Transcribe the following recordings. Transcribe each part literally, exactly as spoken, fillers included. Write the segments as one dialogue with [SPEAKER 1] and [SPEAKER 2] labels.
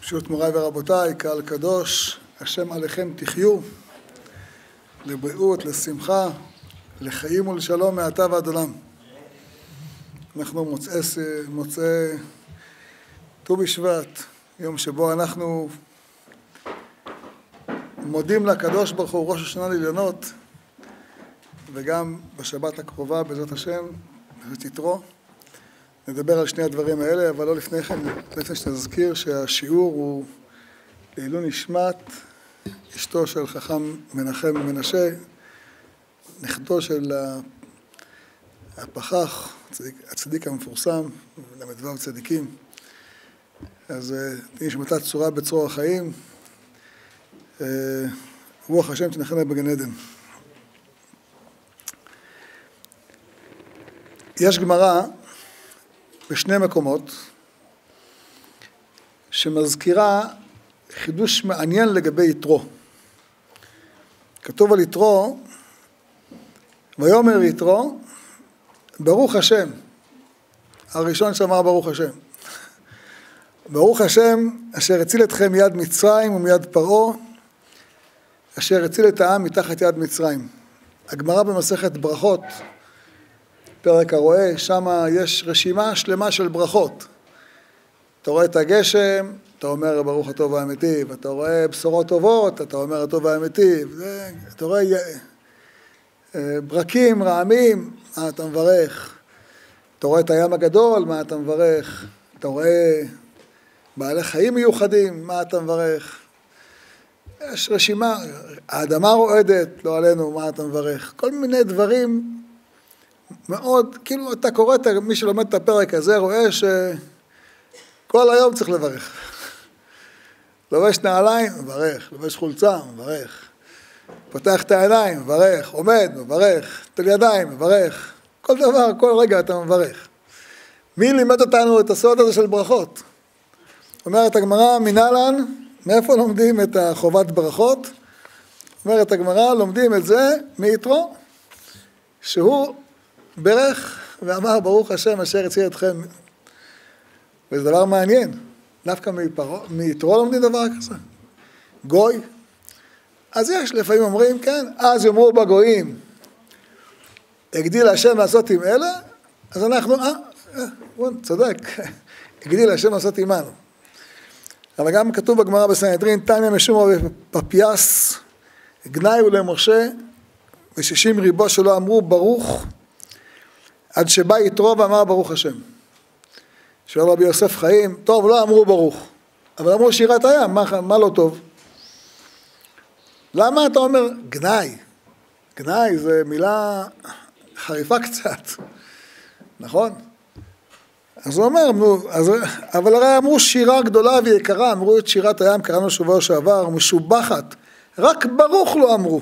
[SPEAKER 1] פשוט מוריי ורבותיי, קהל קדוש, השם עליכם תחיו, לבריאות, לשמחה, לחיים ולשלום מעתה ועד עולם. אנחנו מוצאי, מוצאי ט"ו בשבט, יום שבו אנחנו מודים לקדוש ברוך הוא ראש השנה לעליונות, וגם בשבת הקרובה בעזרת השם, בעזרת יתרו, נדבר על שני הדברים האלה, אבל לא לפני כן, לפני שנזכיר שהשיעור הוא לעילוי נשמת אשתו של חכם מנחם מנשה, נכדו של הפחח, הצדיק, הצדיק המפורסם, למדבר צדיקים. אז נשמתה צורה בצרור החיים, רוח השם תנחם בגן עדן. יש גמרא בשני מקומות שמזכירה חידוש מעניין לגבי יתרו. כתוב על יתרו, ויאמר יתרו, ברוך השם, הראשון שאמר ברוך השם. ברוך השם אשר הציל אתכם מיד מצרים ומיד פרעה, אשר הציל את העם מתחת יד מצרים. הגמרא במסכת ברכות, פרק הרואה, שם יש רשימה שלמה של ברכות. אתה רואה את הגשם, אתה אומר ברוך הטוב והאמיתי, ואתה רואה בשורות טובות, אתה אומר הטוב והאמיתי, אתה רואה ברקים, רעמים, מה אתה מברך. אתה רואה את הים הגדול, מה אתה מברך. אתה רואה בעלי חיים מיוחדים, מה אתה מברך. יש רשימה, האדמה רועדת, לא עלינו, מה אתה מברך. כל מיני דברים מאוד, כאילו אתה קורא, מי שלומד את הפרק הזה רואה שכל היום צריך לברך. לובש נעליים, מברך, לובש חולצה, מברך. פותח את העיניים, מברך, עומד, מברך, תל ידיים, מברך. כל דבר, כל רגע אתה מברך. מי לימד אותנו את הסוד הזה של ברכות? אומרת הגמרא, מנהלן, מאיפה לומדים את חובת ברכות? אומרת הגמרא, לומדים את זה מיתרו, שהוא ברך ואמר ברוך השם אשר הציל אתכם. וזה דבר מעניין. דווקא מיתרו לומדים דבר כזה. גוי. אז יש לפעמים אומרים, כן, אז יאמרו בגויים, הגדיל השם לעשות עם אלה, אז אנחנו, אה, אה, צודק, הגדיל השם לעשות עמנו. אבל גם כתוב בגמרא בסנהדרין, תניא משום פפיאס, גנאי למשה, ושישים ריבו שלא אמרו ברוך, עד שבא יתרו ואמר ברוך השם. שואל רבי יוסף חיים, טוב, לא אמרו ברוך, אבל אמרו שירת הים, מה, מה לא טוב? למה אתה אומר גנאי? גנאי זה מילה חריפה קצת, נכון? אז הוא אומר, אז, אבל הרי אמרו שירה גדולה ויקרה, אמרו את שירת הים, קראנו שבוע שעבר, משובחת, רק ברוך לא אמרו.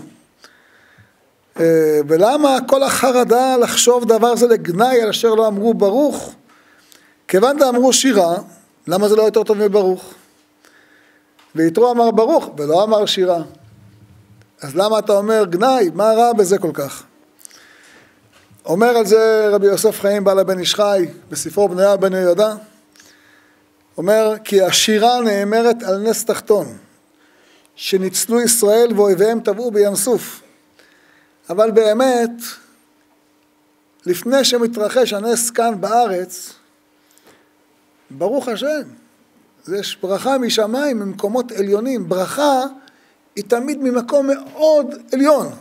[SPEAKER 1] ולמה כל החרדה לחשוב דבר זה לגנאי על אשר לא אמרו ברוך? כיוון דאמרו שירה, למה זה לא יותר טוב מברוך? ויתרו אמר ברוך ולא אמר שירה. אז למה אתה אומר גנאי? מה רע בזה כל כך? אומר על זה רבי יוסף חיים בעל הבן איש חי בספרו בניה בן יהודה, אומר כי השירה נאמרת על נס תחתון שניצלו ישראל ואויביהם טבעו בים סוף. אבל באמת לפני שמתרחש הנס כאן בארץ, ברוך השם, יש ברכה משמיים ממקומות עליונים. ברכה היא תמיד ממקום מאוד עליון.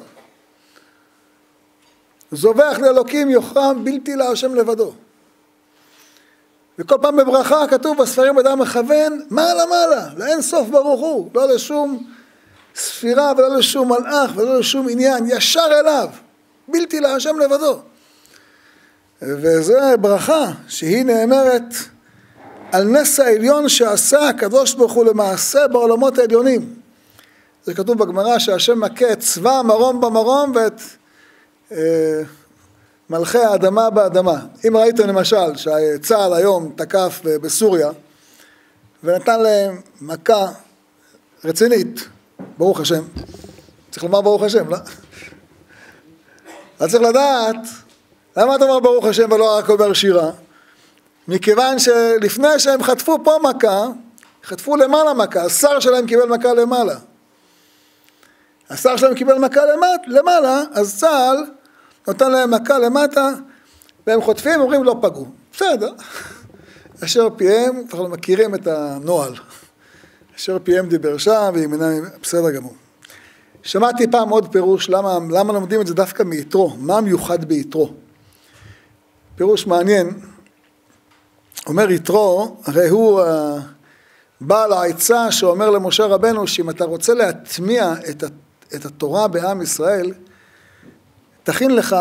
[SPEAKER 1] זובח לאלוקים יוחרם בלתי להשם לבדו. וכל פעם בברכה כתוב בספרים אדם מכוון מעלה מעלה, לאין סוף ברוך הוא, לא לשום ספירה ולא לשום מלאך ולא לשום עניין, ישר אליו, בלתי להשם לבדו. וזה ברכה שהיא נאמרת על נס העליון שעשה הקדוש ברוך הוא למעשה בעולמות העליונים. זה כתוב בגמרא שהשם מכה את צבא המרום במרום ואת אה, מלכי האדמה באדמה. אם ראיתם למשל שצה"ל היום תקף בסוריה ונתן להם מכה רצינית, ברוך השם, צריך לומר ברוך השם, לא? אז צריך לדעת, למה אתה אומר ברוך השם ולא רק אומר שירה? מכיוון שלפני שהם חטפו פה מכה, חטפו למעלה מכה, השר שלהם קיבל מכה למעלה. השר שלהם קיבל מכה למט, למעלה, אז צה"ל נותן להם מכה למטה, והם חוטפים, אומרים לא פגעו. בסדר. אשר פיהם, אנחנו מכירים את הנוהל. אשר פיהם דיבר שם, וימינם, בסדר גמור. שמעתי פעם עוד פירוש, למה, למה לומדים את זה דווקא מיתרו, מה מיוחד ביתרו. פירוש מעניין, אומר יתרו, הרי הוא בעל העצה שאומר למשה רבנו, שאם אתה רוצה להטמיע את, את התורה בעם ישראל, תכין לך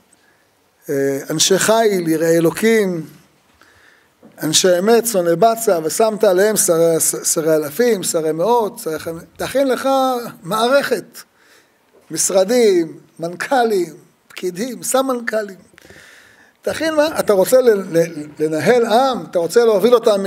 [SPEAKER 1] אנשי חיל, יראי אלוקים, אנשי אמת, שונאי בצע, ושמת עליהם שרי, שרי אלפים, שרי מאות, שרי חמ... תכין לך מערכת, משרדים, מנכ"לים, פקידים, סמנכ"לים. תכין מה? אתה רוצה לנהל עם, אתה רוצה להוביל אותם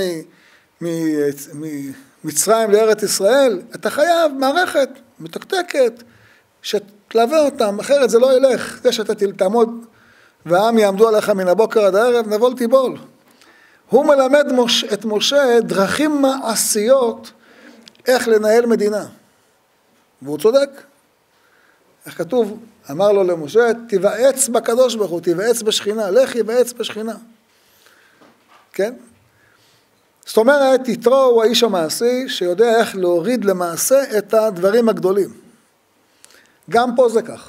[SPEAKER 1] ממצרים לארץ ישראל, אתה חייב מערכת מתקתקת שתלווה אותם, אחרת זה לא ילך. זה שאתה תעמוד והעם יעמדו עליך מן הבוקר עד הערב, נבול תיבול. הוא מלמד את משה דרכים מעשיות איך לנהל מדינה. והוא צודק. איך כתוב? אמר לו למשה, תיוועץ בקדוש ברוך הוא, תיוועץ בשכינה, לך יוועץ בשכינה. כן? זאת אומרת, יתרו הוא האיש המעשי שיודע איך להוריד למעשה את הדברים הגדולים. גם פה זה כך.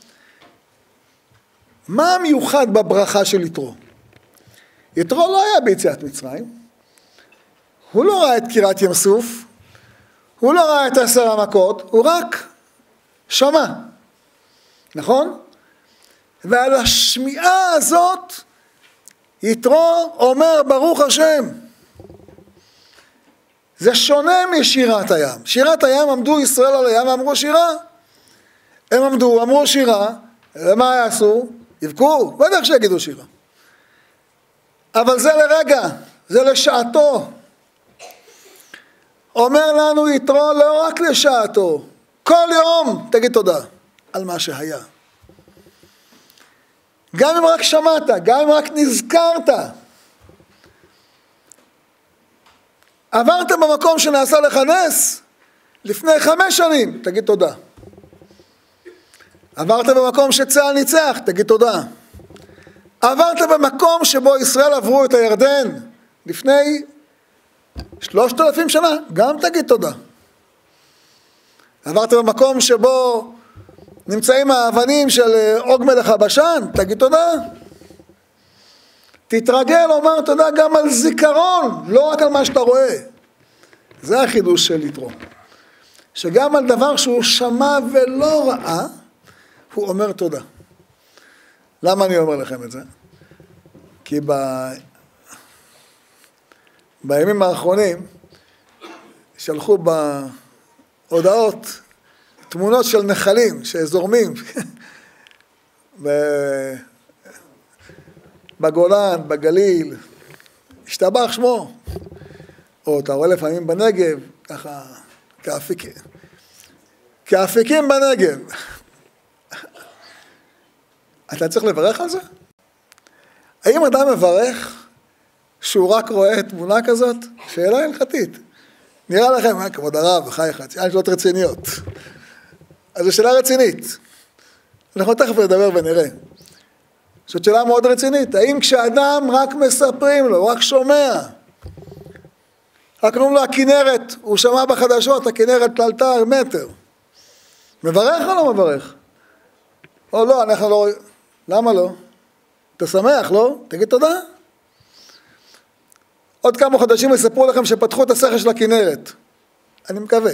[SPEAKER 1] מה המיוחד בברכה של יתרו? יתרו לא היה ביציאת מצרים, הוא לא ראה את קירת ים סוף, הוא לא ראה את עשר המכות, הוא רק שמע, נכון? ועל השמיעה הזאת יתרו אומר ברוך השם. זה שונה משירת הים. שירת הים עמדו ישראל על הים ואמרו שירה. הם עמדו, אמרו שירה, ומה יעשו? יבכו, בטח שיגידו שירה. אבל זה לרגע, זה לשעתו. אומר לנו יתרו לא רק לשעתו, כל יום תגיד תודה על מה שהיה. גם אם רק שמעת, גם אם רק נזכרת. עברת במקום שנעשה לך נס, לפני חמש שנים, תגיד תודה. עברת במקום שצה"ל ניצח, תגיד תודה. עברת במקום שבו ישראל עברו את הירדן, לפני שלושת אלפים שנה, גם תגיד תודה. עברת במקום שבו נמצאים האבנים של עוג מלך הבשן, תגיד תודה. תתרגל לומר תודה גם על זיכרון, לא רק על מה שאתה רואה. זה החידוש של יתרו. שגם על דבר שהוא שמע ולא ראה, הוא אומר תודה. למה אני אומר לכם את זה? כי ב... בימים האחרונים שלחו בהודעות תמונות של נחלים שזורמים ב... בגולן, בגליל, השתבח שמו. או אתה רואה לפעמים בנגב, ככה, כאפיקים. כאפיקים בנגב. אתה צריך לברך על זה? האם אדם מברך שהוא רק רואה תמונה כזאת? שאלה הלכתית. נראה לכם, מה, כבוד הרב, חייך, ציין שאלות רציניות. אז זו שאלה רצינית. אנחנו תכף נדבר ונראה. זאת שאלה מאוד רצינית. האם כשאדם רק מספרים לו, רק שומע, רק אומרים לו הכנרת, הוא שמע בחדשות, הכנרת תלתה מטר. מברך או לא מברך? או לא, אנחנו לא... למה לא? אתה שמח, לא? תגיד תודה. עוד כמה חודשים יספרו לכם שפתחו את השכל של הכנרת. אני מקווה.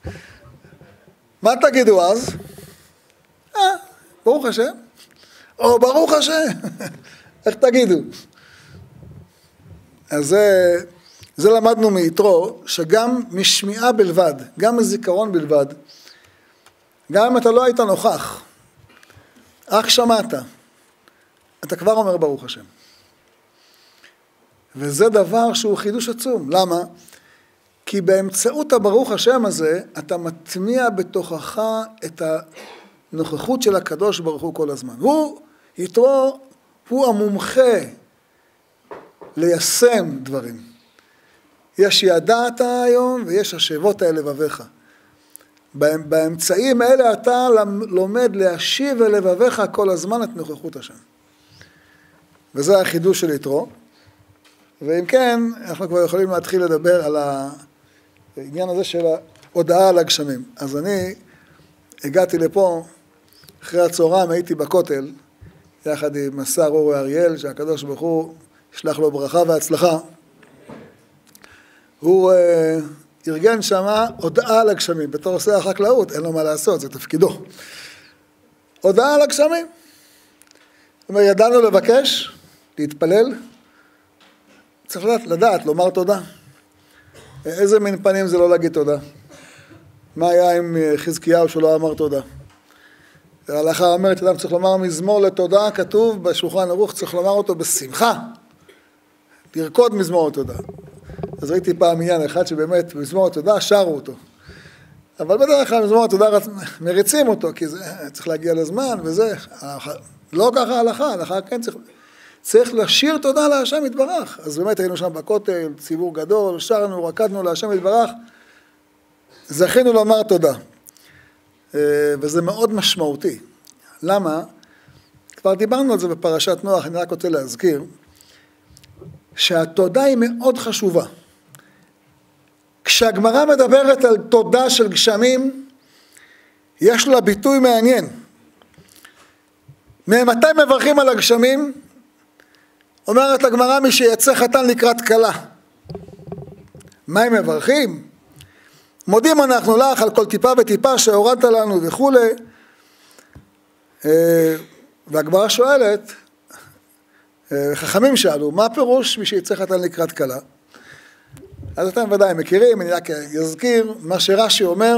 [SPEAKER 1] מה תגידו אז? אה, ברוך השם. או ברוך השם. איך תגידו? אז זה, זה למדנו מיתרו, שגם משמיעה בלבד, גם מזיכרון בלבד, גם אם אתה לא היית נוכח, רק שמעת, אתה כבר אומר ברוך השם. וזה דבר שהוא חידוש עצום. למה? כי באמצעות הברוך השם הזה, אתה מטמיע בתוכך את הנוכחות של הקדוש ברוך הוא כל הזמן. הוא, יתרו, הוא המומחה ליישם דברים. יש ידעת היום ויש השבות אל לבביך. באמצעים האלה אתה לומד להשיב אל לבביך כל הזמן את נוכחות השם. וזה החידוש של יתרו. ואם כן, אנחנו כבר יכולים להתחיל לדבר על העניין הזה של ההודעה על הגשמים. אז אני הגעתי לפה, אחרי הצהריים הייתי בכותל, יחד עם השר אורי אריאל, שהקדוש ברוך הוא ישלח לו ברכה והצלחה. הוא uh, ארגן שמה הודעה על הגשמים, בתור עושה החקלאות, אין לו מה לעשות, זה תפקידו. הודעה על הגשמים. זאת אומרת, ידענו לבקש, להתפלל, צריך לדעת, לדעת, לומר תודה. איזה מין פנים זה לא להגיד תודה? מה היה עם חזקיהו שלא אמר תודה? ההלכה אומרת, אדם צריך לומר מזמור לתודה, כתוב בשולחן ערוך, צריך לומר אותו בשמחה, לרקוד מזמור לתודה. אז ראיתי פעם עניין אחד שבאמת מזמור לתודה שרו אותו. אבל בדרך כלל מזמור לתודה מריצים אותו, כי זה צריך להגיע לזמן וזה. לא ככה ההלכה, ההלכה כן צריך, צריך לשיר תודה להשם יתברך. אז באמת היינו שם בכותל, ציבור גדול, שרנו, רקדנו להשם יתברך, זכינו לומר תודה. וזה מאוד משמעותי. למה? כבר דיברנו על זה בפרשת נוח, אני רק רוצה להזכיר, שהתודה היא מאוד חשובה. כשהגמרא מדברת על תודה של גשמים, יש לה ביטוי מעניין. ממתי מברכים על הגשמים? אומרת הגמרא, מי שיצא חתן לקראת כלה. מה הם מברכים? מודים אנחנו לך על כל טיפה וטיפה שהורדת לנו וכו'. והגמרא שואלת, חכמים שאלו, מה הפירוש מי שיצא חתן לקראת כלה? אז אתם ודאי מכירים, אני רק אזכיר, מה שרש"י אומר,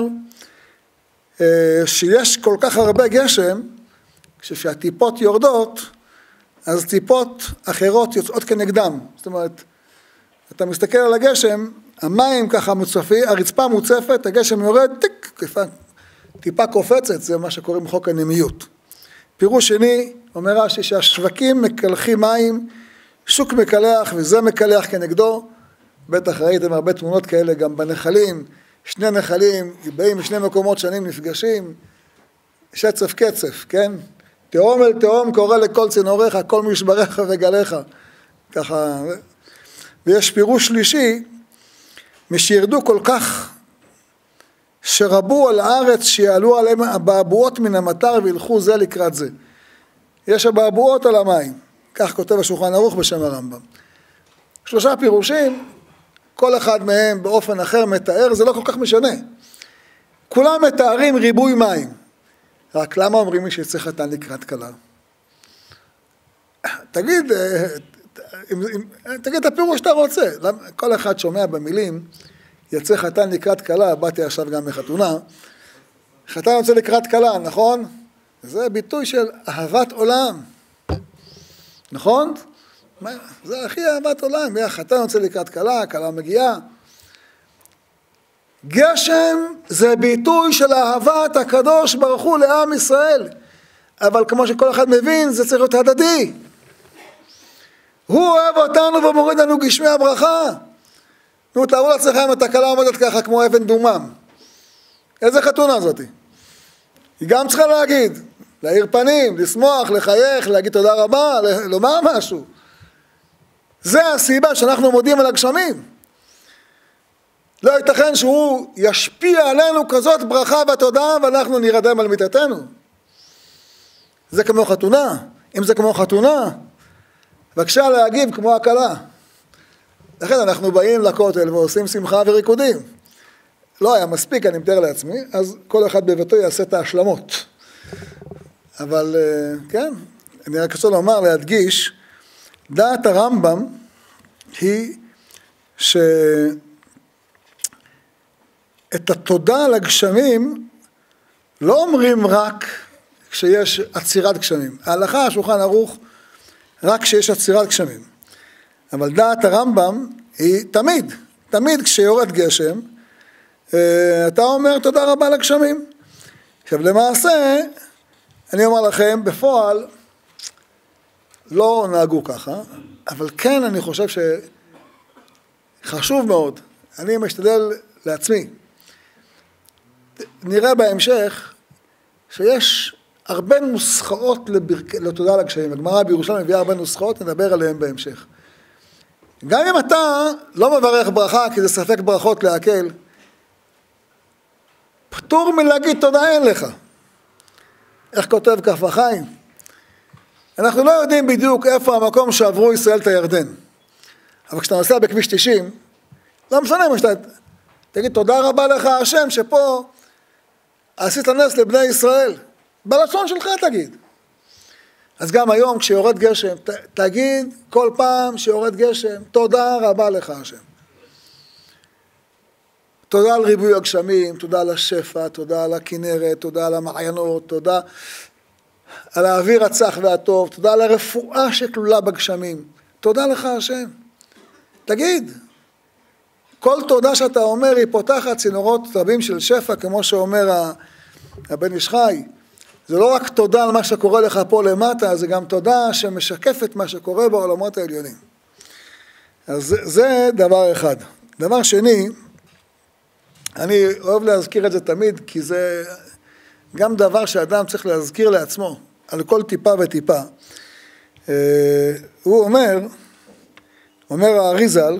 [SPEAKER 1] שיש כל כך הרבה גשם, כשהטיפות יורדות, אז טיפות אחרות יוצאות כנגדם. זאת אומרת, אתה מסתכל על הגשם, המים ככה מוצפים, הרצפה מוצפת, הגשם יורד, טיק, טיפה, טיפה קופצת, זה מה שקוראים חוק הנמיות. פירוש שני, אומר רש"י, שהשווקים מקלחים מים, שוק מקלח וזה מקלח כנגדו, בטח ראיתם הרבה תמונות כאלה גם בנחלים, שני נחלים, באים משני מקומות שונים נפגשים, שצף קצף, כן? תהום אל תהום קורא לכל צינוריך, כל משבריך וגליך, ככה. ויש פירוש שלישי, משירדו כל כך, שרבו על הארץ, שיעלו עליהם הבעבועות מן המטר וילכו זה לקראת זה. יש הבעבועות על המים, כך כותב השולחן ערוך בשם הרמב"ם. שלושה פירושים, כל אחד מהם באופן אחר מתאר, זה לא כל כך משנה. כולם מתארים ריבוי מים. רק למה אומרים מי שיצא חתן לקראת כלה? תגיד, תגיד את הפירוש שאתה רוצה. כל אחד שומע במילים, יצא חתן לקראת כלה, באתי עכשיו גם מחתונה, חתן יוצא לקראת כלה, נכון? זה ביטוי של אהבת עולם. נכון? זה הכי אהבת עולם, החתן יוצא לקראת כלה, כלה מגיעה. גשם זה ביטוי של אהבת הקדוש ברוך הוא לעם ישראל. אבל כמו שכל אחד מבין, זה צריך להיות הדדי. הוא אוהב אותנו ומוריד לנו גשמי הברכה. נו, תארו לעצמכם, התקלה עומדת ככה כמו אבן דומם. איזה חתונה זאת? היא גם צריכה להגיד, להאיר פנים, לשמוח, לחייך, להגיד תודה רבה, לומר משהו. זה הסיבה שאנחנו מודים על הגשמים. לא ייתכן שהוא ישפיע עלינו כזאת ברכה ותודה, ואנחנו נרדם על מיטתנו. זה כמו חתונה. אם זה כמו חתונה, בבקשה להגיב כמו הקלה. לכן אנחנו באים לכותל ועושים שמחה וריקודים. לא היה מספיק, אני מתאר לעצמי, אז כל אחד בביתו יעשה את ההשלמות. אבל כן, אני רק רוצה לומר, להדגיש, דעת הרמב"ם היא ש... את התודה על הגשמים לא אומרים רק כשיש עצירת גשמים. ההלכה, השולחן ערוך, רק כשיש עצירת גשמים. אבל דעת הרמב"ם היא תמיד, תמיד כשיורד גשם, אתה אומר תודה רבה לגשמים. עכשיו למעשה, אני אומר לכם, בפועל לא נהגו ככה, אבל כן אני חושב חשוב מאוד, אני משתדל לעצמי. נראה בהמשך שיש הרבה נוסחאות לברכ... לתודה לגשמים. הגמרא בירושלים מביאה הרבה נוסחאות, נדבר עליהן בהמשך. גם אם אתה לא מברך ברכה, כי זה ספק ברכות להקל, פטור מלהגיד תודה אין לך. איך כותב כף החיים? אנחנו לא יודעים בדיוק איפה המקום שעברו ישראל את הירדן. אבל כשאתה נוסע בכביש תשעים, לא משנה מה שאתה... תגיד תודה רבה לך השם שפה עשית נס לבני ישראל. בלשון שלך תגיד. אז גם היום כשיורד גשם, ת, תגיד כל פעם שיורד גשם, תודה רבה לך השם. תודה על ריבוי הגשמים, תודה על השפע, תודה על הכנרת, תודה על המעיינות, תודה על האוויר הצח והטוב, תודה על הרפואה שכלולה בגשמים. תודה לך השם. תגיד, כל תודה שאתה אומר היא פותחת צינורות רבים של שפע, כמו שאומר הבן איש חי. זה לא רק תודה על מה שקורה לך פה למטה, זה גם תודה שמשקפת מה שקורה בעולמות העליונים. אז זה, זה דבר אחד. דבר שני, אני אוהב להזכיר את זה תמיד, כי זה גם דבר שאדם צריך להזכיר לעצמו, על כל טיפה וטיפה. הוא אומר, אומר האריזל,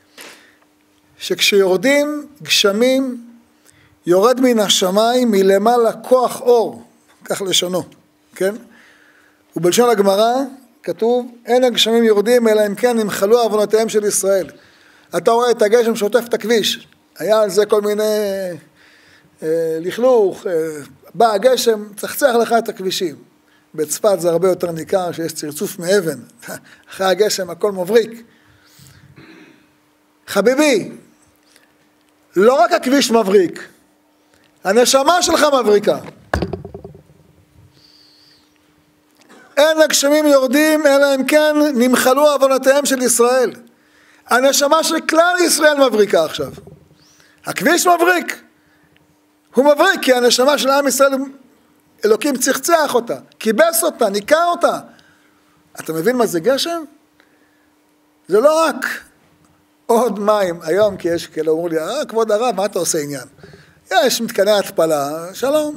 [SPEAKER 1] שכשיורדים גשמים, יורד מן השמיים מלמעלה כוח אור, כך לשונו, כן? ובלשון הגמרא כתוב, אין הגשמים יורדים אלא אם כן נמחלו עוונותיהם של ישראל. אתה רואה את הגשם שוטף את הכביש, היה על זה כל מיני אה, לכלוך, אה, בא הגשם, צחצח לך את הכבישים. בצפת זה הרבה יותר ניכר שיש צרצוף מאבן, אחרי הגשם הכל מבריק. חביבי, לא רק הכביש מבריק, הנשמה שלך מבריקה. אין הגשמים יורדים אלא אם כן נמחלו עוונותיהם של ישראל. הנשמה של כלל ישראל מבריקה עכשיו. הכביש מבריק. הוא מבריק כי הנשמה של עם ישראל, אלוקים צחצח אותה, קיבס אותה, ניקה אותה. אתה מבין מה זה גשם? זה לא רק עוד מים. היום כי יש כאלה אומרו לי, אה, כבוד הרב, מה אתה עושה עניין? יש מתקני התפלה, שלום.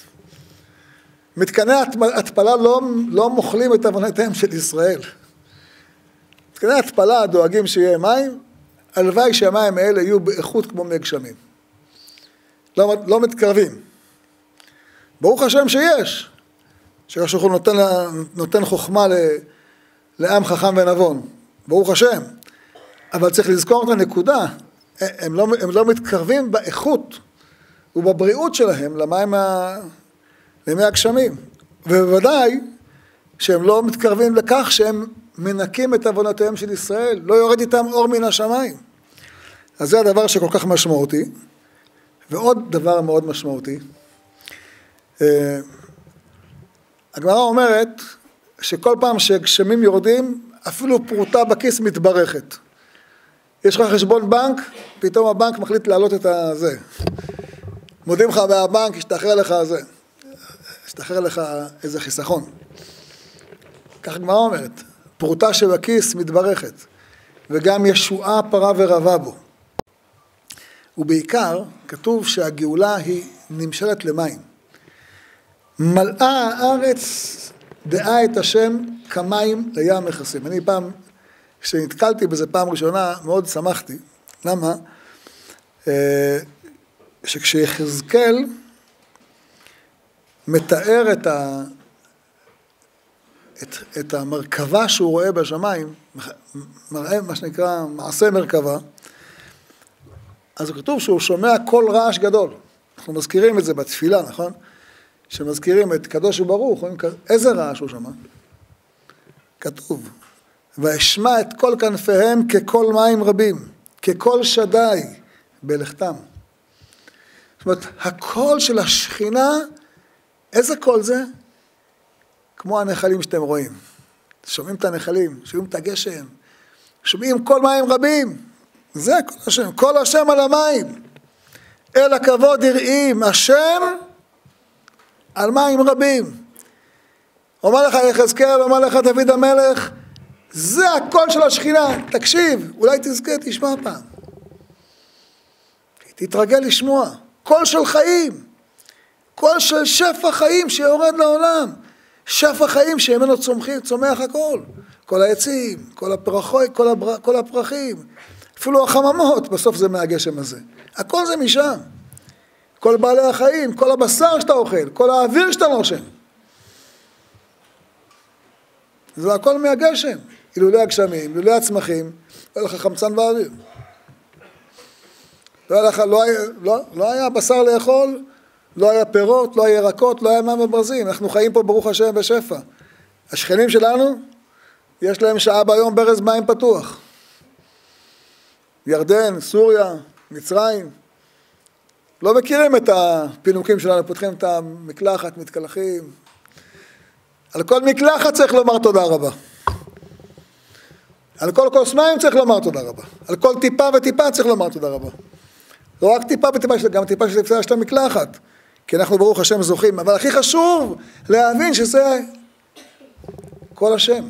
[SPEAKER 1] מתקני התפלה לא, לא מוכלים את עוונותיהם של ישראל. מתקני התפלה דואגים שיהיה מים, הלוואי שהמים האלה יהיו באיכות כמו מי גשמים. לא, לא מתקרבים. ברוך השם שיש. שקשור הוא נותן, נותן חוכמה ל, לעם חכם ונבון. ברוך השם. אבל צריך לזכור את הנקודה. הם לא, הם לא מתקרבים באיכות ובבריאות שלהם למים ה... לימי הגשמים, ובוודאי שהם לא מתקרבים לכך שהם מנקים את עוונותיהם של ישראל, לא יורד איתם אור מן השמיים. אז זה הדבר שכל כך משמעותי. ועוד דבר מאוד משמעותי, הגמרא אומרת שכל פעם שגשמים יורדים, אפילו פרוטה בכיס מתברכת. יש לך חשבון בנק, פתאום הבנק מחליט להעלות את הזה. מודים לך מהבנק, ישתחרר לך זה. ישתחרר לך איזה חיסכון. כך הגמרא אומרת, פרוטה שבכיס מתברכת, וגם ישועה פרה ורבה בו. ובעיקר כתוב שהגאולה היא נמשלת למים. מלאה הארץ דעה את השם כמים לים מכסים. אני פעם, כשנתקלתי בזה פעם ראשונה, מאוד שמחתי. למה? שכשיחזקאל מתאר את, ה, את, את המרכבה שהוא רואה בשמיים, מראה מה שנקרא מעשה מרכבה, אז כתוב שהוא שומע כל רעש גדול. אנחנו מזכירים את זה בתפילה, נכון? שמזכירים את קדוש וברוך, איזה רעש הוא שמע? כתוב, ואשמע את כל כנפיהם ככל מים רבים, ככל שדי בלכתם. זאת אומרת, הקול של השכינה, איזה קול זה? כמו הנחלים שאתם רואים. שומעים את הנחלים, שומעים את הגשם, שומעים כל מים רבים. זה כל השם, כל השם על המים. אל הכבוד יראים, השם על מים רבים. אומר לך יחזקאל, אומר לך דוד המלך, זה הקול של השכינה. תקשיב, אולי תזכה, תשמע פעם. תתרגל לשמוע. קול של חיים. קול של שפע חיים שיורד לעולם. שפע חיים שממנו צומחים, צומח הכל. כל העצים, כל הפרחים, כל, הבר... כל הפרחים. אפילו החממות, בסוף זה מהגשם הזה. הכל זה משם. כל בעלי החיים, כל הבשר שאתה אוכל, כל האוויר שאתה נושם. זה הכל מהגשם. אילולי הגשמים, אילולי הצמחים, לא היה לך חמצן באוויר. לא היה, לך, לא, היה, לא, לא היה בשר לאכול, לא היה פירות, לא היה ירקות, לא היה מים וברזים. אנחנו חיים פה ברוך השם בשפע. השכנים שלנו, יש להם שעה ביום ברז מים פתוח. ירדן, סוריה, מצרים. לא מכירים את הפינוקים שלנו, פותחים את המקלחת, מתקלחים. על כל מקלחת צריך לומר תודה רבה. על כל כוס מים צריך לומר תודה רבה. על כל טיפה וטיפה צריך לומר תודה רבה. לא רק טיפה וטיפה, גם טיפה שתפסה של המקלחת. כי אנחנו ברוך השם זוכים. אבל הכי חשוב להבין שזה כל השם.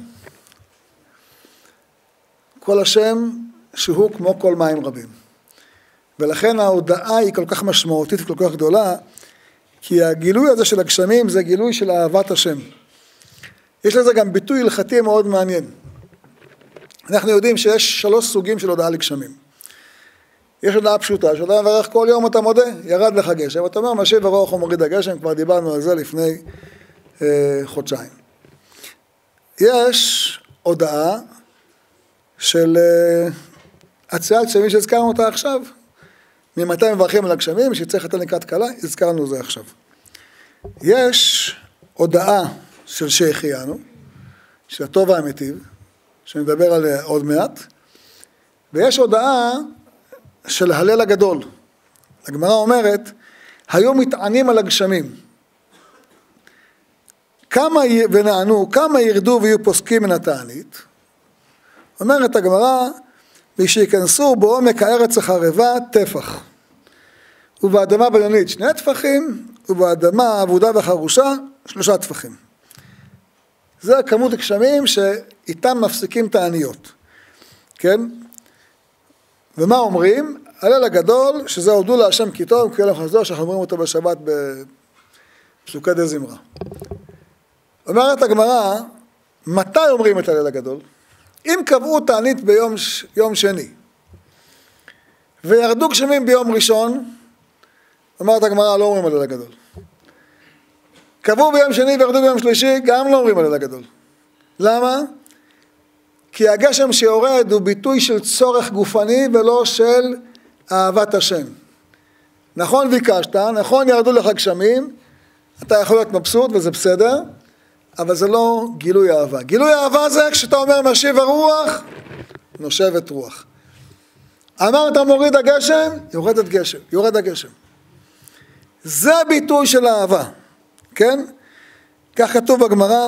[SPEAKER 1] כל השם שהוא כמו כל מים רבים. ולכן ההודעה היא כל כך משמעותית וכל כך גדולה, כי הגילוי הזה של הגשמים זה גילוי של אהבת השם. יש לזה גם ביטוי הלכתי מאוד מעניין. אנחנו יודעים שיש שלוש סוגים של הודעה לגשמים. יש הודעה פשוטה, שאתה מברך כל יום אתה מודה, ירד לך גשם, אתה אומר משיב הרוח ומוריד הגשם, כבר דיברנו על זה לפני אה, חודשיים. יש הודעה של אה, הצעת גשמים שהזכרנו אותה עכשיו, ממתי מברכים על הגשמים, שצריך לתת לקראת קלה, הזכרנו זה עכשיו. יש הודעה של שהחיינו, של הטוב והמיטיב, שנדבר עליה עוד מעט, ויש הודעה של הלל הגדול. הגמרא אומרת, היו מתענים על הגשמים. כמה ונענו, כמה ירדו ויהיו פוסקים מן התענית. אומרת הגמרא, ושיכנסו בעומק הארץ החרבה טפח. ובאדמה בינונית שני טפחים, ובאדמה עבודה וחרושה שלושה טפחים. זה כמות הגשמים שאיתם מפסיקים תעניות. כן? ומה אומרים? הלל הגדול, שזה הודו להשם כי טוב, כי אלוהים חסדו, שאנחנו אומרים אותו בשבת בפסוקי דה זמרה. אומרת הגמרא, מתי אומרים את הלל הגדול? אם קבעו תענית ביום יום שני, וירדו גשמים ביום ראשון, אומרת הגמרא, לא אומרים הלל הגדול. קבעו ביום שני וירדו ביום שלישי, גם לא אומרים הלל הגדול. למה? כי הגשם שיורד הוא ביטוי של צורך גופני ולא של אהבת השם. נכון ביקשת, נכון ירדו לך גשמים, אתה יכול להיות מבסוט וזה בסדר, אבל זה לא גילוי אהבה. גילוי אהבה זה כשאתה אומר משיב הרוח, נושבת רוח. אמרת מוריד הגשם, יורדת גשם, יורד הגשם. זה ביטוי של אהבה, כן? כך כתוב בגמרא,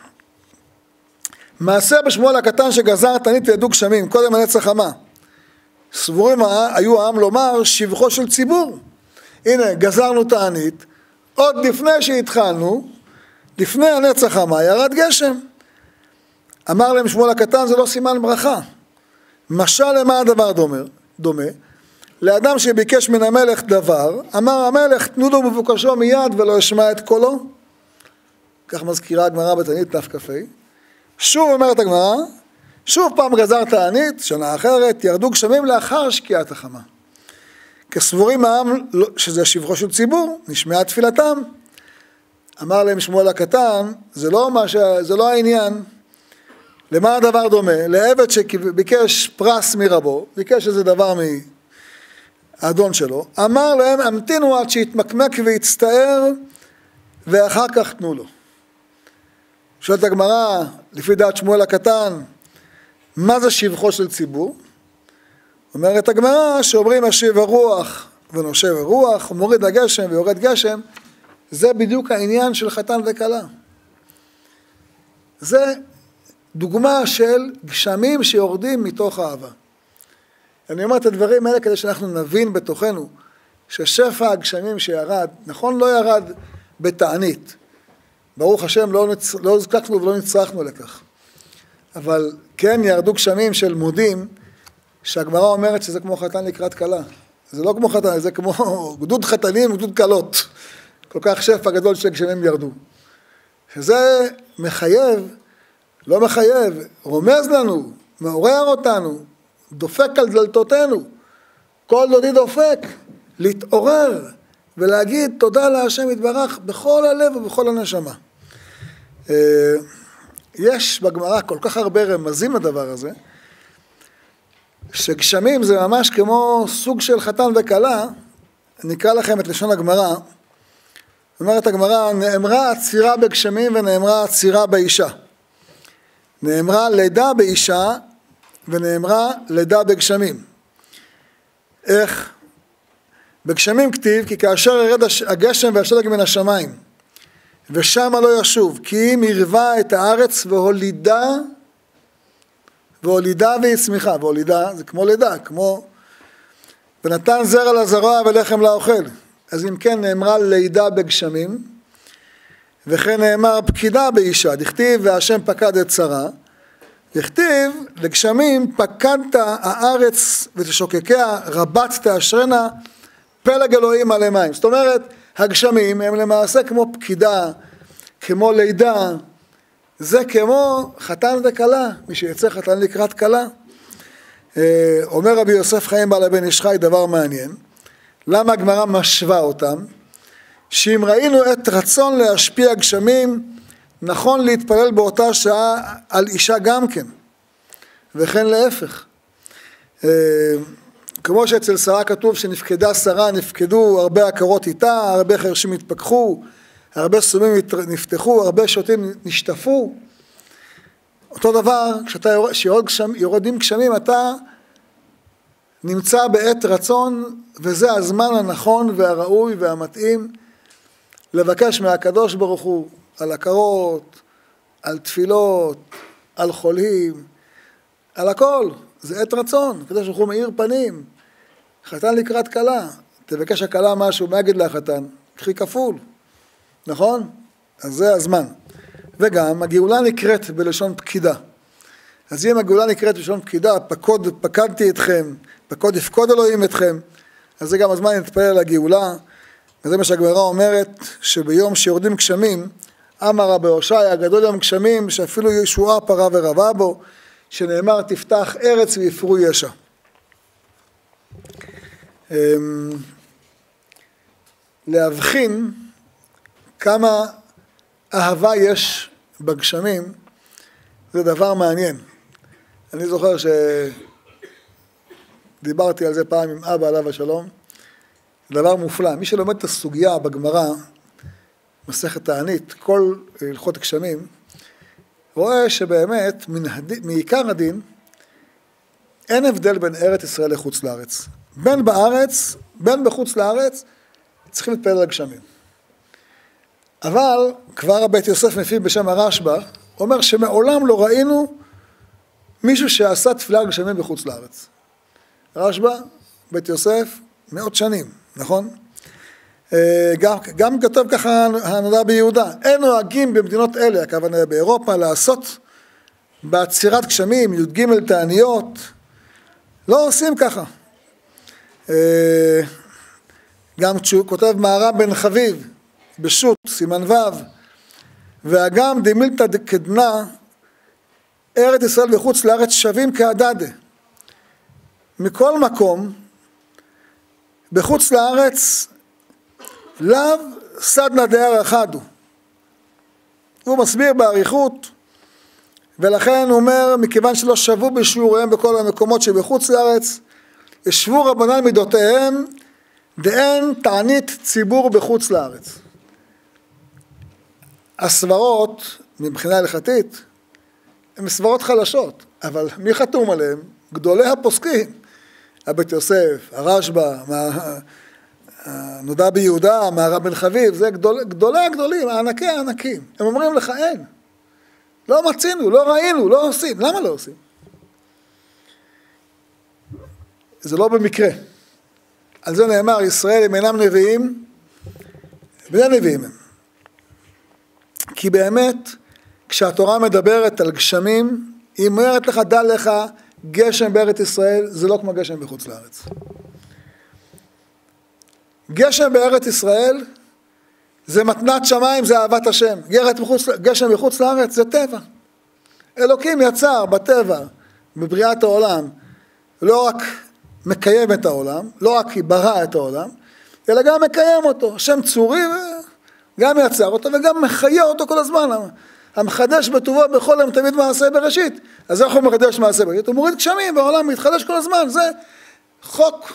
[SPEAKER 1] מעשה בשמואל הקטן שגזר תענית וידעו גשמים, קודם הנצח חמה. סבורים היו העם לומר שבחו של ציבור. הנה, גזרנו תענית, עוד לפני שהתחלנו, לפני הנצח חמה, ירד גשם. אמר להם שמואל הקטן, זה לא סימן ברכה. משל למה הדבר דומה? דומה. לאדם שביקש מן המלך דבר, אמר המלך, תנו לו מבוקשו מיד ולא ישמע את קולו. כך מזכירה הגמרא בתענית תק"ה. שוב אומרת הגמרא, שוב פעם גזר תענית, שנה אחרת, ירדו גשמים לאחר שקיעת החמה. כסבורים העם שזה שבחו של ציבור, נשמעה תפילתם. אמר להם שמואל הקטן, זה לא, מה ש... זה לא העניין. למה הדבר דומה? לעבד שביקש פרס מרבו, ביקש איזה דבר מהאדון שלו, אמר להם, המתינו עד שיתמקמק ויצטער, ואחר כך תנו לו. שואלת הגמרא, לפי דעת שמואל הקטן, מה זה שבחו של ציבור? אומרת הגמרא, שאומרים משיב הרוח ונושב הרוח, ומוריד הגשם ויורד גשם, זה בדיוק העניין של חתן וכלה. זה דוגמה של גשמים שיורדים מתוך האהבה. אני אומר את הדברים האלה כדי שאנחנו נבין בתוכנו, ששפע הגשמים שירד, נכון לא ירד בתענית, ברוך השם לא, נצ... לא הזקקנו ולא נצרכנו לכך, אבל כן ירדו גשמים של מודים, שהגמרא אומרת שזה כמו חתן לקראת כלה. זה לא כמו חתן, זה כמו גדוד חתנים וגדוד קלות. כל כך שפע גדול של גשמים ירדו. שזה מחייב, לא מחייב, רומז לנו, מעורר אותנו, דופק על דלתותינו. כל דודי דופק, להתעורר ולהגיד תודה להשם יתברך בכל הלב ובכל הנשמה. יש בגמרא כל כך הרבה רמזים לדבר הזה, שגשמים זה ממש כמו סוג של חתן וכלה. נקרא לכם את לשון הגמרא. אומרת הגמרא, נאמרה עצירה בגשמים ונאמרה עצירה באישה. נאמרה לידה באישה ונאמרה לידה בגשמים. איך? בגשמים כתיב, כי כאשר ירד הגשם והשלג מן השמיים, ושם לא ישוב, כי אם הרווה את הארץ והולידה, והולידה והצמיחה, והולידה זה כמו לידה, כמו, ונתן זרע לזרוע ולחם לאוכל. אז אם כן נאמרה לידה בגשמים, וכן נאמר פקידה באישה, דכתיב והשם פקד את שרה, דכתיב לגשמים פקדת הארץ ותשוקקיה, רבת תאשרנה, פלג אלוהים עלי מים. זאת אומרת, הגשמים הם למעשה כמו פקידה, כמו לידה, זה כמו חתן וכלה, מי שיצא חתן לקראת כלה. אומר רבי יוסף חיים בעל הבן איש חי דבר מעניין, למה הגמרא משווה אותם? שאם ראינו את רצון להשפיע גשמים, נכון להתפלל באותה שעה על אישה גם כן, וכן להפך. כמו שאצל שרה כתוב שנפקדה שרה, נפקדו הרבה עקרות איתה, הרבה חרשים התפכחו, הרבה סומים נפתחו, הרבה שוטים נשטפו. אותו דבר, כשאתה יורד, כשיורדים גשמים, אתה נמצא בעת רצון, וזה הזמן הנכון והראוי והמתאים לבקש מהקדוש ברוך הוא על עקרות, על תפילות, על חולים, על הכל. זה עת רצון, הקדוש ברוך הוא מאיר פנים. חתן לקראת כלה, תבקש הכלה משהו, מה יגיד לחתן? קחי כפול, נכון? אז זה הזמן. וגם הגאולה נקראת בלשון פקידה. אז אם הגאולה נקראת בלשון פקידה, פקוד, פקדתי אתכם, פקוד יפקוד אלוהים אתכם, אז זה גם הזמן להתפלל על הגאולה. וזה מה שהגמרא אומרת, שביום שיורדים גשמים, אמר רבי הושעיה, הגדול יום גשמים, שאפילו ישועה פרה ורבה בו, שנאמר תפתח ארץ ויפרו ישע. להבחין כמה אהבה יש בגשמים, זה דבר מעניין. אני זוכר שדיברתי על זה פעם עם אבא עליו השלום, זה דבר מופלא. מי שלומד את הסוגיה בגמרא, מסכת תענית, כל הלכות גשמים, רואה שבאמת מעיקר הדין אין הבדל בין ארץ ישראל לחוץ לארץ. בין בארץ, בין בחוץ לארץ, צריכים להתפלל על הגשמים. אבל כבר הבית יוסף מפיו בשם הרשב"א, אומר שמעולם לא ראינו מישהו שעשה תפילה על גשמים בחוץ לארץ. הרשב"א, בית יוסף, מאות שנים, נכון? גם, גם כתוב ככה הנודע ביהודה, אין נוהגים במדינות אלה, הכוונה באירופה, לעשות בעצירת גשמים, י"ג תעניות, לא עושים ככה. גם כשהוא כותב מהר"ם בן חביב, בשו"ת, סימן ו', והגם דמילתא דקדנה, ארץ ישראל וחוץ לארץ שווים כהדדה. מכל מקום, בחוץ לארץ, לאו סדנא דארעא חד הוא. הוא מסביר באריכות, ולכן הוא אומר, מכיוון שלא שבו בשיעוריהם בכל המקומות שבחוץ לארץ, ישבו רבנן מידותיהם, דאין תענית ציבור בחוץ לארץ. הסברות, מבחינה הלכתית, הן סברות חלשות, אבל מי חתום עליהם? גדולי הפוסקים. הבית יוסף, הרשב"א, הנודע ביהודה, מהר"ם בן חביב, זה גדול, גדולי הגדולים, הענקי הענקים. הם אומרים לך אין. לא מצינו, לא ראינו, לא עושים. למה לא עושים? זה לא במקרה. על זה נאמר, ישראל הם אינם נביאים, בני נביאים הם. כי באמת, כשהתורה מדברת על גשמים, היא אומרת לך, דע לך, גשם בארץ ישראל, זה לא כמו גשם בחוץ לארץ. גשם בארץ ישראל זה מתנת שמיים, זה אהבת השם. מחוץ, גשם מחוץ לארץ זה טבע. אלוקים יצר בטבע, בבריאת העולם, לא רק מקיים את העולם, לא רק ברא את העולם, אלא גם מקיים אותו. השם צורי גם יצר אותו וגם מחיה אותו כל הזמן. המחדש בטובו בכל יום תמיד מעשה בראשית. אז איך הוא מחדש מעשה בראשית? הוא מוריד גשמים והעולם מתחדש כל הזמן. זה חוק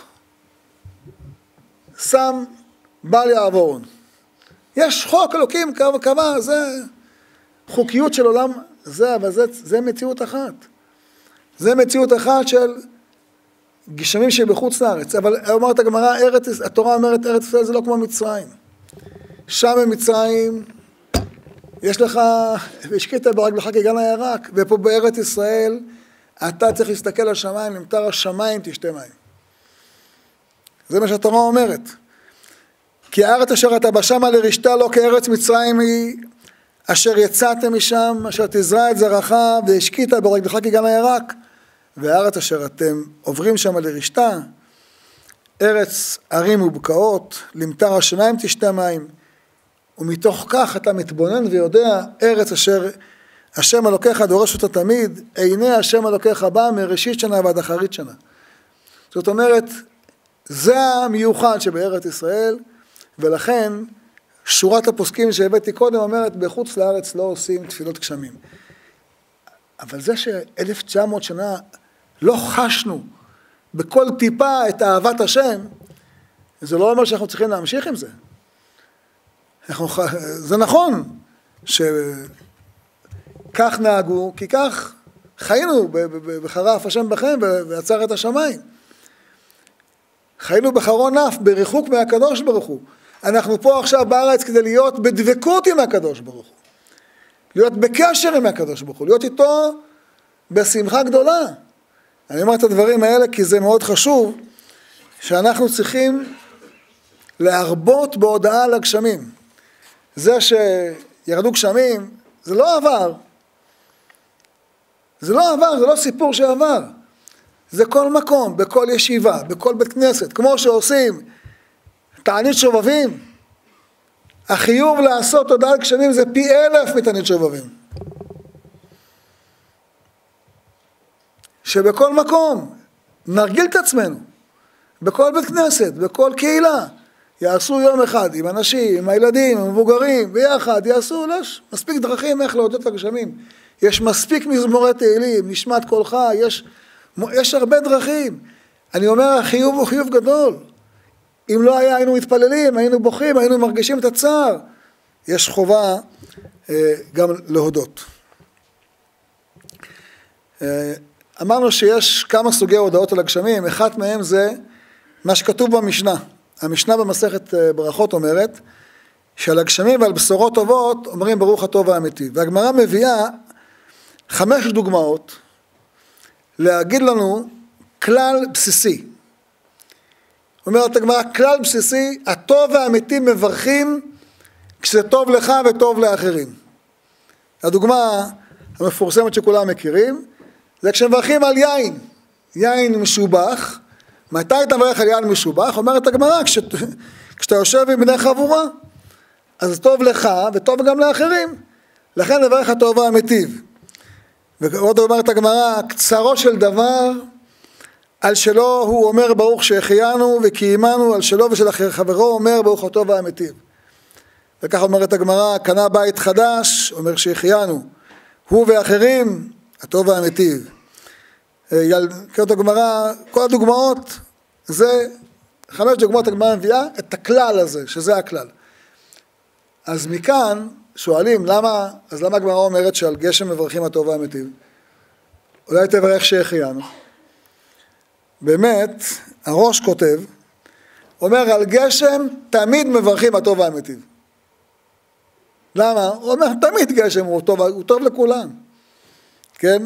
[SPEAKER 1] שם בל יעבורון. יש חוק אלוקים קבע, זה חוקיות של עולם, זה, אבל זה, זה מציאות אחת. זה מציאות אחת של גשמים שבחוץ לארץ. אבל אומרת הגמרא, ארץ, התורה אומרת ארץ ישראל זה לא כמו מצרים. שם במצרים יש לך, והשקית ברגלך כגן הירק, ופה בארץ ישראל אתה צריך להסתכל על שמיים, למטר השמיים תשתה מים. זה מה שהתורה אומרת. כי הארץ אשר אתה בשמה לרשתה לא כארץ מצרים היא, אשר יצאתם משם, אשר תזרע את זרעך והשקית ברגלך כגן הירק, והארץ אשר אתם עוברים שם לרשתה, ארץ ערים ובקעות, למטר השמיים תשתה מים, ומתוך כך אתה מתבונן ויודע, ארץ אשר השם אלוקיך דורש אותה תמיד, עיני השם אלוקיך בא מראשית שנה ועד אחרית שנה. זאת אומרת, זה המיוחד שבארץ ישראל, ולכן שורת הפוסקים שהבאתי קודם אומרת, בחוץ לארץ לא עושים תפילות גשמים. אבל זה שאלף תשע מאות שנה לא חשנו בכל טיפה את אהבת השם, זה לא אומר שאנחנו צריכים להמשיך עם זה. אנחנו, זה נכון שכך נהגו, כי כך חיינו בחרף השם בכם ויצר את השמיים. חיינו בחרון אף, בריחוק מהקדוש ברוך הוא. אנחנו פה עכשיו בארץ כדי להיות בדבקות עם הקדוש ברוך הוא. להיות בקשר עם הקדוש ברוך הוא, להיות איתו בשמחה גדולה. אני אומר את הדברים האלה כי זה מאוד חשוב, שאנחנו צריכים להרבות בהודעה על הגשמים. זה שירדו גשמים, זה לא עבר. זה לא עבר, זה לא סיפור שעבר. זה כל מקום, בכל ישיבה, בכל בית כנסת, כמו שעושים תענית שובבים. החיוב לעשות הודעה על גשמים זה פי אלף מתענית שובבים. שבכל מקום נרגיל את עצמנו, בכל בית כנסת, בכל קהילה, יעשו יום אחד עם אנשים, עם הילדים, עם המבוגרים, ביחד, יעשו, יש מספיק דרכים איך להודות לגשמים. יש מספיק מזמורי תהילים, נשמת קולך, יש, יש הרבה דרכים. אני אומר, החיוב הוא חיוב גדול. אם לא היה, היינו מתפללים, היינו בוכים, היינו מרגישים את הצער. יש חובה אה, גם להודות. אה, אמרנו שיש כמה סוגי הודעות על הגשמים, אחת מהם זה מה שכתוב במשנה. המשנה במסכת ברכות אומרת, שעל הגשמים ועל בשורות טובות אומרים ברוך הטוב והאמיתי. והגמרא מביאה חמש דוגמאות להגיד לנו כלל בסיסי. אומרת הגמרא, כלל בסיסי, הטוב והאמיתי מברכים כשזה טוב לך וטוב לאחרים. הדוגמה המפורסמת שכולם מכירים, זה כשמברכים על יין, יין משובח. מתי אתה מברך על יין משובח? אומרת הגמרא, כש, כשאתה יושב עם בני חבורה, אז טוב לך וטוב גם לאחרים. לכן מברך הטוב והמיטיב. ועוד אומרת הגמרא, קצרו של דבר, על שלו הוא אומר ברוך שהחיינו וקיימנו, על שלו ושל חברו אומר ברוך הטוב והמיטיב. וכך אומרת הגמרא, קנה בית חדש, אומר שהחיינו, הוא ואחרים, הטוב והמיטיב. קראת הגמרא, כל הדוגמאות, זה חמש דוגמאות הגמרא מביאה את הכלל הזה, שזה הכלל. אז מכאן שואלים, למה, אז למה הגמרא אומרת שעל גשם מברכים הטוב והמיטיב? אולי תברך שהחיינו. באמת, הראש כותב, אומר על גשם תמיד מברכים הטוב והמיטיב. למה? הוא אומר תמיד גשם הוא טוב, הוא טוב לכולם. כן?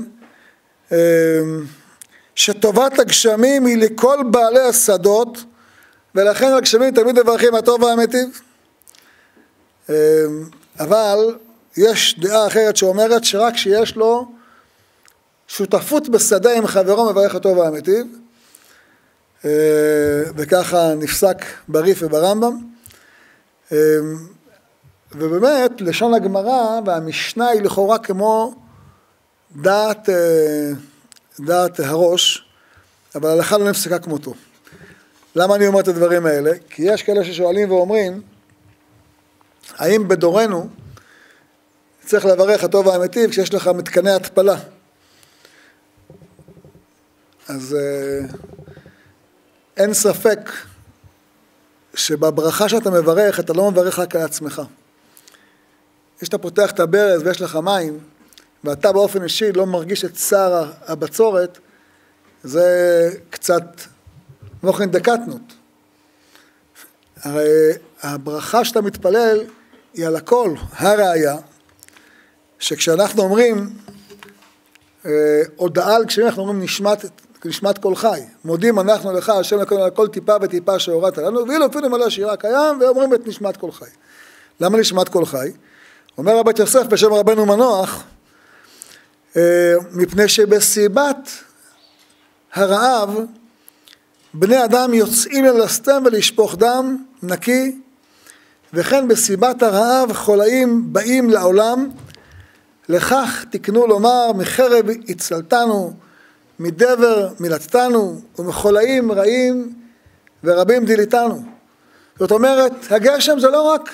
[SPEAKER 1] שטובת הגשמים היא לכל בעלי השדות, ולכן הגשמים תמיד מברכים הטוב והמיטיב. אבל יש דעה אחרת שאומרת שרק שיש לו שותפות בשדה עם חברו מברך הטוב והמיטיב, וככה נפסק בריף וברמב"ם. ובאמת, לשון הגמרא והמשנה היא לכאורה כמו דעת, דעת הראש, אבל ההלכה לא נפסקה כמותו. למה אני אומר את הדברים האלה? כי יש כאלה ששואלים ואומרים, האם בדורנו צריך לברך הטוב והאמיתי כשיש לך מתקני התפלה? אז אין ספק שבברכה שאתה מברך, אתה לא מברך רק על עצמך. כשאתה פותח את הברז ויש לך מים, ואתה באופן אישי לא מרגיש את צער הבצורת, זה קצת מוכן דקטנות. הרי הברכה שאתה מתפלל היא על הכל. הראיה, שכשאנחנו אומרים, הודעה על כשאנחנו אומרים נשמת, נשמת כל חי, מודים אנחנו לך, השם לקרוא על כל טיפה וטיפה שהורדת לנו, ואילו אפילו מלא שירה קיים, ואומרים את נשמת כל חי. למה נשמת כל חי? אומר רבי יוסף בשם רבנו מנוח, מפני שבסיבת הרעב, בני אדם יוצאים ללסתם ולשפוך דם נקי, וכן בסיבת הרעב חולאים באים לעולם, לכך תקנו לומר מחרב הצלתנו, מדבר מילתנו, ומחולאים רעים ורבים דיליתנו. זאת אומרת, הגשם זה לא רק,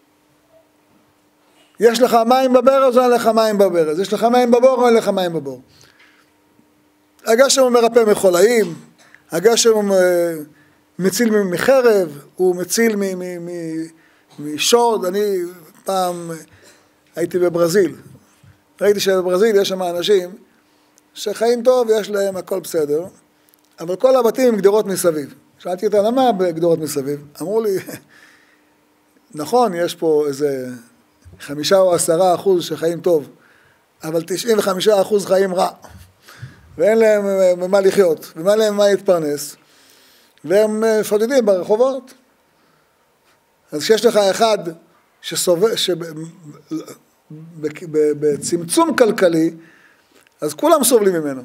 [SPEAKER 1] יש לך מים בברז או אין לך מים בברז, יש לך מים בבור או אין לך מים בבור. הגשם הוא מרפא מחולאים, הגשם הוא מציל מחרב, הוא מציל משוד. אני פעם הייתי בברזיל, ראיתי שבברזיל יש שם אנשים שחיים טוב ויש להם הכל בסדר, אבל כל הבתים עם גדרות מסביב. שאלתי אותם, למה בגדרות מסביב? אמרו לי, נכון, יש פה איזה חמישה או עשרה אחוז שחיים טוב, אבל תשעים וחמישה אחוז חיים רע, ואין להם מה לחיות, ומה להם מה להתפרנס, והם שודדים ברחובות. אז כשיש לך אחד שסובב, שבצמצום כלכלי, אז כולם סובלים ממנו.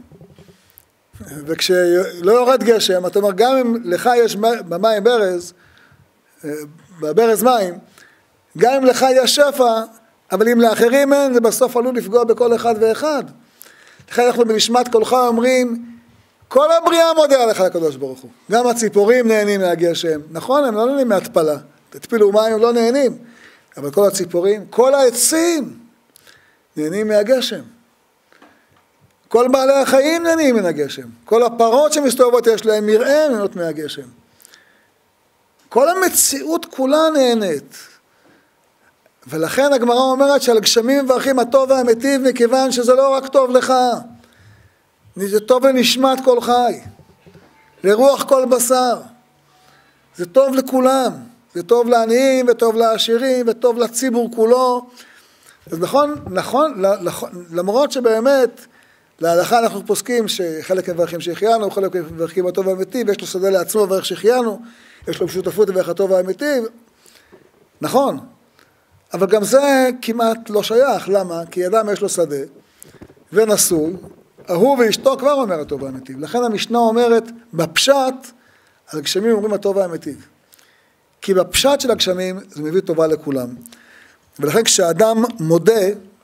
[SPEAKER 1] וכשלא יורד גשם, אתה אומר, גם אם לך יש במים ברז, בברז מים, גם אם לך יש שפע, אבל אם לאחרים אין, זה בסוף עלול לפגוע בכל אחד ואחד. לכן אנחנו בנשמת קולך אומרים, כל הבריאה מודה לך לקדוש ברוך הוא. גם הציפורים נהנים מהגשם. נכון, הם לא נהנים מהתפלה. תתפילו מים, הם לא נהנים. אבל כל הציפורים, כל העצים נהנים מהגשם. כל בעלי החיים נהנים מן הגשם. כל הפרות שמסתובבות יש להם מראה נהנות מהגשם. כל המציאות כולה נהנית. ולכן הגמרא אומרת שעל גשמים מברכים הטוב והמיטיב, מכיוון שזה לא רק טוב לך, זה טוב לנשמת כל חי, לרוח כל בשר. זה טוב לכולם, זה טוב לעניים וטוב לעשירים וטוב לציבור כולו. אז נכון, נכון, למרות שבאמת להלכה אנחנו פוסקים שחלק מברכים שהחיינו, חלק מברכים הטוב והמיטיב, יש לו שדה לעצמו וברך שהחיינו, יש לו שותפות וברך הטוב והמיטיב, נכון. אבל גם זה כמעט לא שייך. למה? כי אדם יש לו שדה ונשוי, הוא ואשתו כבר אומר הטוב והמיטיב. לכן המשנה אומרת, בפשט, על גשמים אומרים הטוב והמיטיב. כי בפשט של הגשמים זה מביא טובה לכולם. ולכן כשאדם מודה,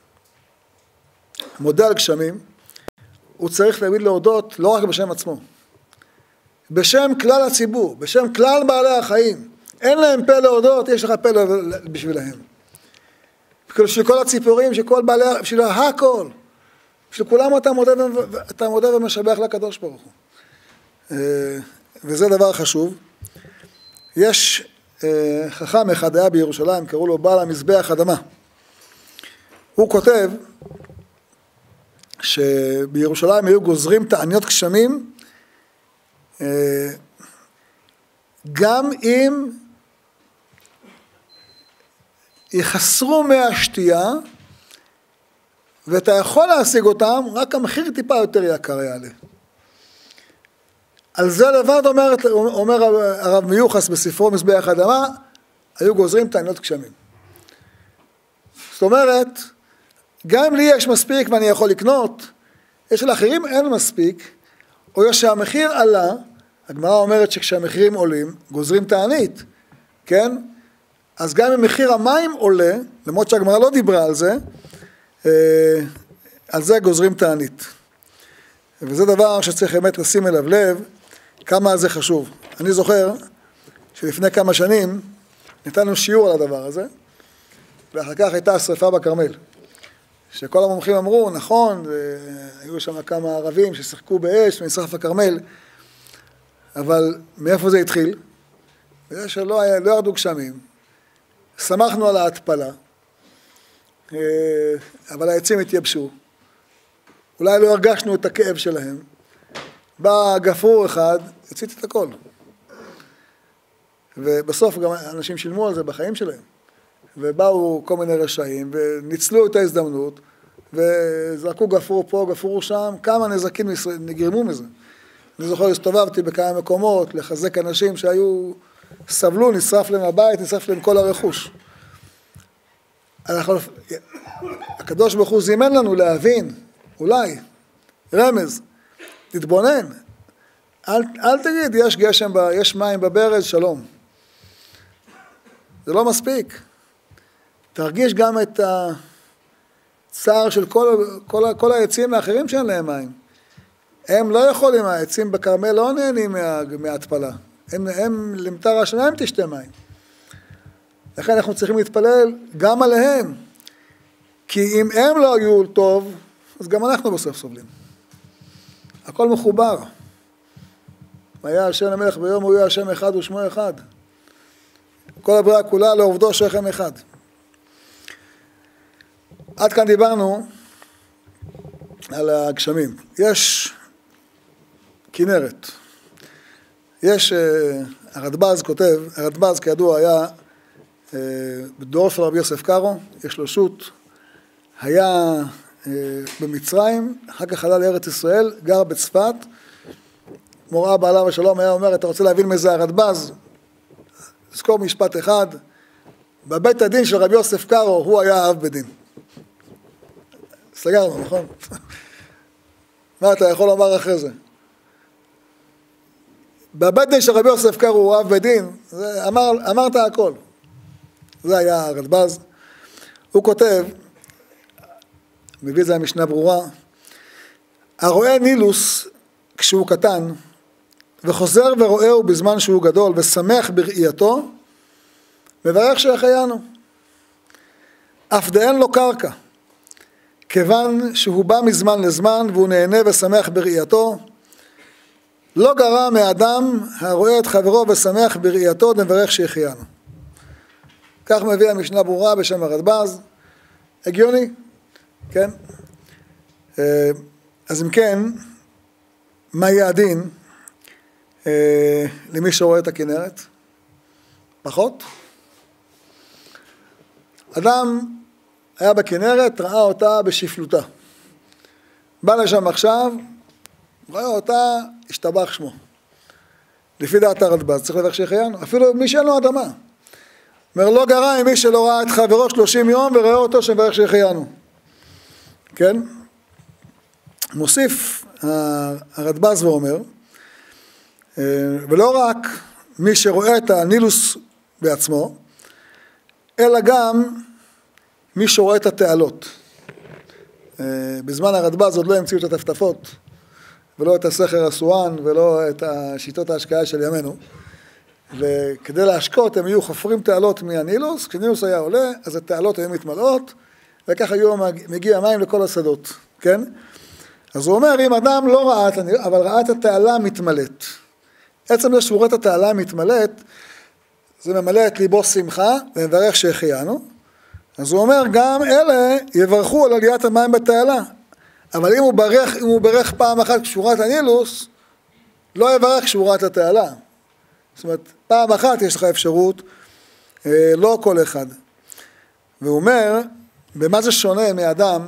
[SPEAKER 1] מודה על גשמים, הוא צריך תמיד להודות לא רק בשם עצמו, בשם כלל הציבור, בשם כלל בעלי החיים. אין להם פה להודות, יש לך פה בשבילהם. בשביל כל הציפורים, שכל בעלי, בשביל הכל, בשביל כולם אתה מודה, אתה מודה ומשבח לקדוש ברוך הוא. וזה דבר חשוב. יש חכם אחד היה בירושלים, קראו לו בעל המזבח אדמה. הוא כותב שבירושלים היו גוזרים תעניות גשמים, גם אם יחסרו מהשתייה, ואתה יכול להשיג אותם, רק המחיר טיפה יותר יקר יעלה. על זה לבד אומר, אומר הרב מיוחס בספרו מזבח אדמה, היו גוזרים תעניות גשמים. זאת אומרת, גם אם לי יש מספיק ואני יכול לקנות, יש לאחרים אין מספיק, או שהמחיר עלה, הגמרא אומרת שכשהמחירים עולים, גוזרים תענית, כן? אז גם אם מחיר המים עולה, למרות שהגמרא לא דיברה על זה, על זה גוזרים תענית. וזה דבר שצריך באמת לשים אליו לב, כמה זה חשוב. אני זוכר שלפני כמה שנים ניתנו שיעור על הדבר הזה, ואחר כך הייתה שריפה בכרמל. שכל המומחים אמרו, נכון, היו שם כמה ערבים ששיחקו באש ונשרף הכרמל, אבל מאיפה זה התחיל? בגלל שלא היה, לא ירדו גשמים. שמחנו על ההתפלה, אבל העצים התייבשו. אולי לא הרגשנו את הכאב שלהם. בא גפרור אחד, הצית את הכל. ובסוף גם אנשים שילמו על זה בחיים שלהם. ובאו כל מיני רשעים, וניצלו את ההזדמנות, וזרקו גפרור פה, גפרור שם, כמה נזקים נגרמו מזה. אני זוכר, הסתובבתי בכמה מקומות, לחזק אנשים שהיו, סבלו, נשרף להם הבית, נשרף להם כל הרכוש. אנחנו, הקדוש ברוך הוא זימן לנו להבין, אולי, רמז, תתבונן, אל, אל תגיד, יש גשם, יש מים בברז, שלום. זה לא מספיק. תרגיש גם את הצער של כל, כל, כל העצים האחרים שאין להם מים. הם לא יכולים, העצים בכרמל לא נהנים מה, מההתפלה. הם, הם למטר השניים תשתה מים. לכן אנחנו צריכים להתפלל גם עליהם. כי אם הם לא היו טוב, אז גם אנחנו בסוף סובלים. הכל מחובר. היה השם המלך ביום הוא יהיה השם אחד ושמו אחד. כל הבריאה כולה לעובדו שכם אחד. עד כאן דיברנו על הגשמים. יש כנרת. יש, הרדב"ז כותב, הרדב"ז כידוע היה בדור של רבי יוסף קארו, יש לו שו"ת, היה במצרים, אחר כך עלה לארץ ישראל, גר בצפת, מורה בעלה ושלום היה אומר, אתה רוצה להבין מזה הרדב"ז? זכור משפט אחד, בבית הדין של רבי יוסף קארו הוא היה אב בדין. סגרנו, נכון? מה אתה יכול לומר אחרי זה? בבית דין של רבי יוסף קארו הוא אב בדין, זה, אמר, אמרת הכל. זה היה הרדב"ז. הוא כותב, מביא את זה המשנה ברורה, הרואה נילוס כשהוא קטן, וחוזר ורואהו בזמן שהוא גדול, ושמח בראייתו, מברך שהחיינו. אף דאין לו קרקע, כיוון שהוא בא מזמן לזמן, והוא נהנה ושמח בראייתו, לא גרע מאדם הרואה את חברו ושמח בראייתו, מברך שהחיינו. כך מביא המשנה ברורה בשם הרדב"ז, הגיוני, כן? אז אם כן, מה יהיה הדין למי שרואה את הכנרת? פחות? אדם היה בכנרת, ראה אותה בשפלותה. בא לשם עכשיו, ראה אותה, השתבח שמו. לפי דעת הרדב"ז, צריך לברך שהחיינו. אפילו מי שאין לו אדמה. אומר, לא גרע עם מי שלא ראה את חברו שלושים יום וראה אותו שמברך שהחיינו. כן? מוסיף הרדב"ז ואומר, ולא רק מי שרואה את הנילוס בעצמו, אלא גם מי שרואה את התעלות. בזמן הרדב"ז עוד לא המציאו את הטפטפות, ולא את הסכר הסואן, ולא את שיטות ההשקיה של ימינו. וכדי להשקות הם היו חופרים תעלות מהנילוס, כשנילוס היה עולה, אז התעלות היו מתמלאות, וכך היו מגיע מים לכל השדות, כן? אז הוא אומר, אם אדם לא ראה את הנילוס, אבל ראה את התעלה מתמלאת. עצם זה שהוא רואה את התעלה מתמלאת, זה ממלא את ליבו שמחה, ומברך שהחיינו. אז הוא אומר, גם אלה יברכו על עליית המים בתעלה. אבל אם הוא ברך, אם הוא ברך פעם אחת כשהוא ראה את הנילוס, לא יברך כשהוא ראה את התעלה. זאת אומרת, פעם אחת יש לך אפשרות, לא כל אחד. והוא אומר, במה זה שונה מאדם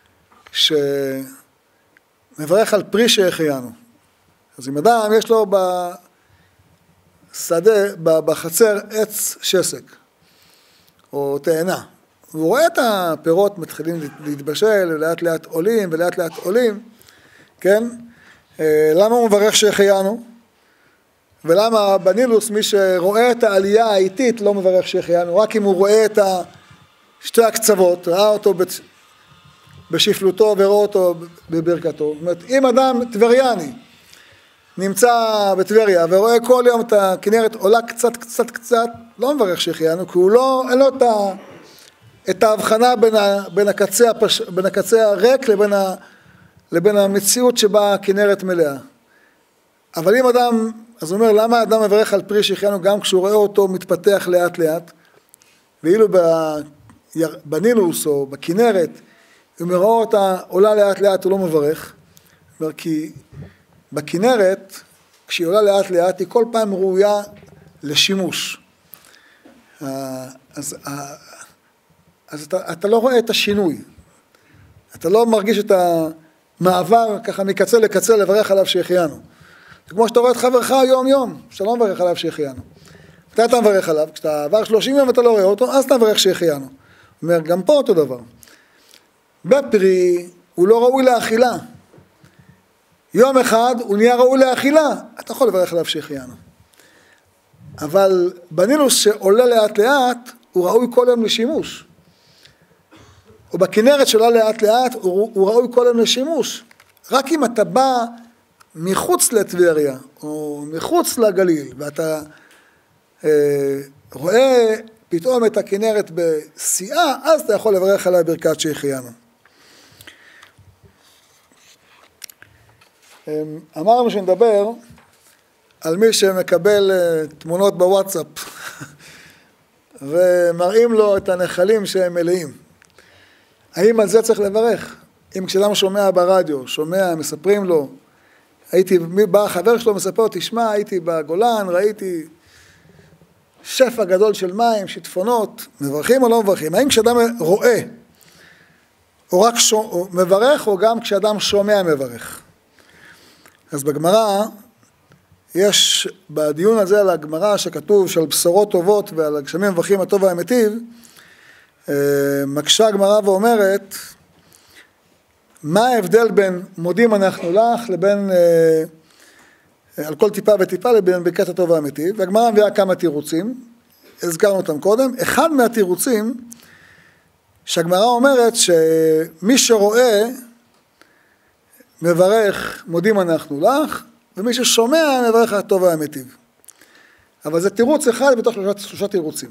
[SPEAKER 1] שמברך על פרי שהחיינו. אז אם אדם יש לו בשדה, בחצר עץ שסק, או תאנה, והוא רואה את הפירות מתחילים להתבשל, ולאט לאט עולים, ולאט לאט עולים, כן? למה הוא מברך שהחיינו? ולמה בנילוס מי שרואה את העלייה האיטית לא מברך שהחיינו, רק אם הוא רואה את שתי הקצוות, ראה אותו בשפלותו ורואה אותו בברכתו. זאת אומרת, אם אדם טבריאני נמצא בטבריה ורואה כל יום את הכנרת עולה קצת קצת קצת, לא מברך שהחיינו, כי הוא לא, אין לו את, ה, את ההבחנה בין, ה, בין, הקצה הפש, בין הקצה הריק לבין, ה, לבין המציאות שבה הכנרת מלאה. אבל אם אדם, אז הוא אומר, למה אדם מברך על פרי שהחיינו גם כשהוא רואה אותו מתפתח לאט לאט, ואילו בנילוס או בכנרת, אם הוא רואה אותה עולה לאט לאט הוא לא מברך, אומר כי בכנרת, כשהיא עולה לאט לאט, היא כל פעם ראויה לשימוש. אז, אז אתה, אתה לא רואה את השינוי, אתה לא מרגיש את המעבר ככה מקצה לקצה לברך עליו שהחיינו. זה כמו שאתה רואה את חברך יום יום, שאתה לא מברך עליו שהחיינו. מתי אתה מברך עליו? כשאתה עבר שלושים יום ואתה לא רואה אותו, אז אתה מברך שהחיינו. אומר, גם פה אותו דבר. בפרי הוא לא ראוי לאכילה. יום אחד הוא נהיה ראוי לאכילה, אתה יכול לברך עליו שהחיינו. אבל בנילוס שעולה לאט לאט, הוא ראוי כל יום לשימוש. או בכנרת שעולה לאט לאט, הוא, הוא ראוי כל יום לשימוש. רק אם אתה בא מחוץ לטבריה, או מחוץ לגליל, ואתה אה, רואה פתאום את הכנרת בשיאה, אז אתה יכול לברך עליה ברכת שהחיינו. אמרנו שנדבר על מי שמקבל תמונות בוואטסאפ ומראים לו את הנחלים שהם מלאים. האם על זה צריך לברך? אם כשאדם שומע ברדיו, שומע, מספרים לו, הייתי, מי בא החבר שלו מספר, תשמע, הייתי בגולן, ראיתי שפע גדול של מים, שיטפונות, מברכים או לא מברכים? האם כשאדם רואה, או רק שו, או מברך, או גם כשאדם שומע מברך? אז בגמרא, יש בדיון הזה על הגמרא שכתוב של בשורות טובות ועל הגשמים מברכים הטוב והמיטיב, מקשה הגמרא ואומרת, מה ההבדל בין מודים אנחנו לך לבין, על כל טיפה וטיפה, לבין ברכת הטוב והמיטיב? והגמרא מביאה כמה תירוצים, הזכרנו אותם קודם. אחד מהתירוצים, שהגמרא אומרת שמי שרואה, מברך מודים אנחנו לך, ומי ששומע מברך הטוב והמיטיב. אבל זה תירוץ אחד בתוך שלושה, שלושה תירוצים.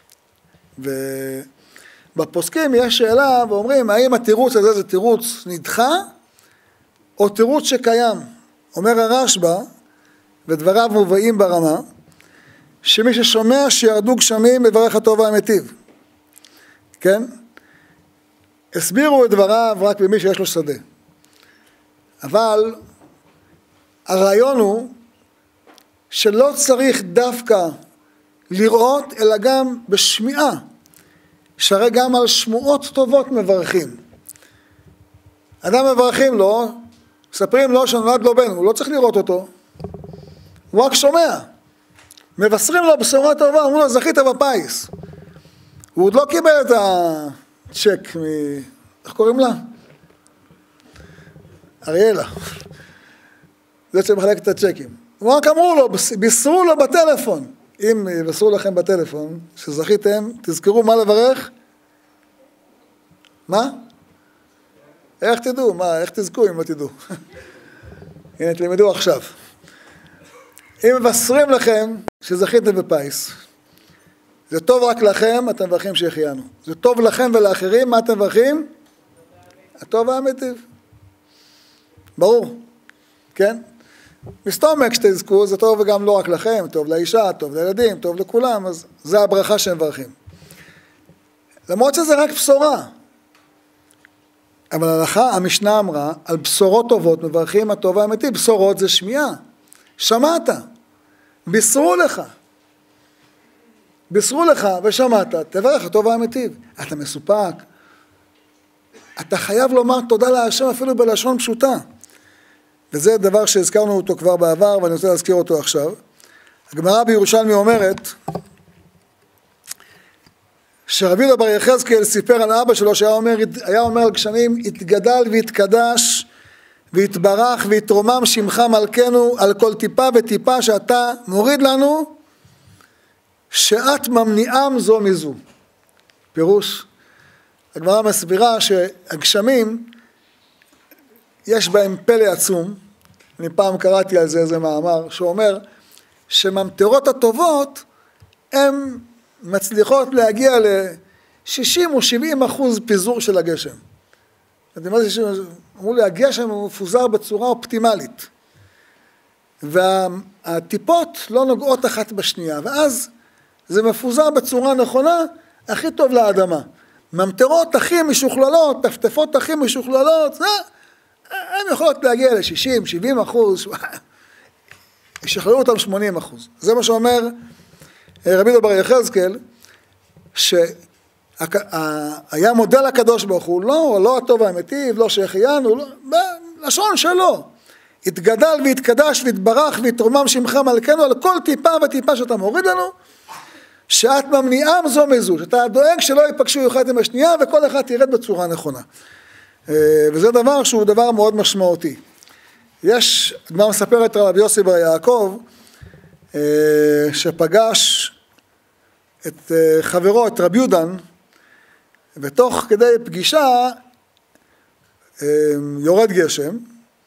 [SPEAKER 1] ובפוסקים יש שאלה ואומרים, האם התירוץ הזה זה תירוץ נדחה, או תירוץ שקיים? אומר הרשב"א, ודבריו מובאים ברמה, שמי ששומע שירדו גשמים מברך הטוב והמיטיב. כן? הסבירו את דבריו רק במי שיש לו שדה. אבל הרעיון הוא שלא צריך דווקא לראות, אלא גם בשמיעה, שהרי גם על שמועות טובות מברכים. אדם מברכים לו, מספרים לו שנולד לו בן, הוא לא צריך לראות אותו, הוא רק שומע. מבשרים לו בשורה טובה, אומרים לו, זכית בפיס. הוא עוד לא קיבל את הצ'ק מ... איך קוראים לה? אריאלה. זה שמחלק את הצ'קים. הוא רק אמרו לו, בישרו לו בטלפון. אם יבשרו לכם בטלפון, שזכיתם, תזכרו מה לברך. מה? איך תדעו? מה? איך תזכו אם לא תדעו? הנה, תלמדו עכשיו. אם מבשרים לכם שזכיתם בפיס, זה טוב רק לכם, אתם מברכים שהחיינו. זה טוב לכם ולאחרים, מה אתם מברכים? הטוב והמיטיב. ברור, כן? מסתומק שתזכו, זה טוב וגם לא רק לכם, טוב לאישה, טוב לילדים, טוב לכולם, אז זה הברכה שהם מברכים. למרות שזה רק בשורה. אבל הלכה, המשנה אמרה, על בשורות טובות מברכים הטוב והמיטיב. בשורות זה שמיעה. שמעת, בישרו לך. בישרו לך ושמעת, תברך הטוב והמיטיב. אתה מסופק. אתה חייב לומר תודה להשם אפילו בלשון פשוטה. וזה דבר שהזכרנו אותו כבר בעבר, ואני רוצה להזכיר אותו עכשיו. הגמרא בירושלמי אומרת, שרבי יהודה בר יחזקאל סיפר על אבא שלו, שהיה אומר, היה אומר על גשמים, התגדל והתקדש, ויתברך ויתרומם שמך מלכנו על כל טיפה וטיפה שאתה מוריד לנו, שאת ממניעם זו מזו. פירוש, הגמרא מסבירה שהגשמים יש בהם פלא עצום. אני פעם קראתי על זה איזה מאמר שאומר שממטרות הטובות הן מצליחות להגיע ל-שישים או שבעים אחוז פיזור של הגשם. אמרו לי, הגשם הוא מפוזר בצורה אופטימלית, והטיפות לא נוגעות אחת בשנייה, ואז זה מפוזר בצורה נכונה, הכי טוב לאדמה. ממטרות הכי משוכללות, טפטפות הכי משוכללות, זה, הן יכולות להגיע ל-שישים, שבעים אחוז, ישכללו אותם שמונים אחוז. זה מה שאומר רבי יהודה בר יחזקאל, שהיה מודל הקדוש ברוך הוא, לא, לא הטוב והמיטיב, לא שהחיינו, לא, בלשון שלו. התגדל והתקדש והתברך והתרומם שמך מלכנו על כל טיפה וטיפה שאתה מוריד לנו, שאת ממניעם זו מזו, שאתה דואג שלא ייפגשו אחד עם השנייה וכל אחד תירד בצורה נכונה. וזה דבר שהוא דבר מאוד משמעותי. יש, כבר מספרת רבי יוסי בר יעקב, שפגש את חברו, את רבי יודן, ותוך כדי פגישה יורד גשם,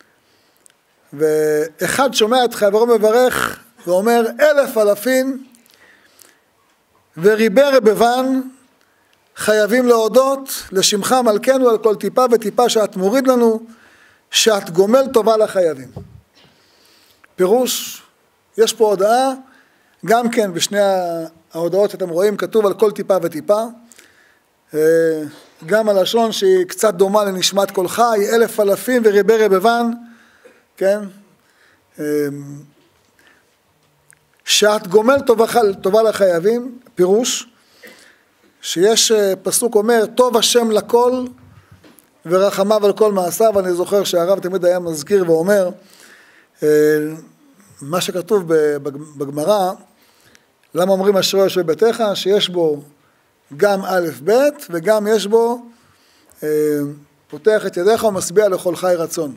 [SPEAKER 1] ואחד שומע את חברו מברך ואומר אלף אלפים וריבי רבבן חייבים להודות לשמך מלכנו על כל טיפה וטיפה שאת מוריד לנו, שאת גומל טובה לחייבים. פירוש, יש פה הודעה, גם כן בשני ההודעות שאתם רואים כתוב על כל טיפה וטיפה, גם הלשון שהיא קצת דומה לנשמת כל חי, אלף אלפים וריבי רבבן, כן? שאת גומל טובה, טובה לחייבים, פירוש, שיש פסוק אומר, טוב השם לכל ורחמיו על כל מעשיו. אני זוכר שהרב תמיד היה מזכיר ואומר, מה שכתוב בגמרא, למה אומרים אשרי יושב ביתך, שיש בו גם א' ב' וגם יש בו, פותח את ידיך ומשביע לכל חי רצון.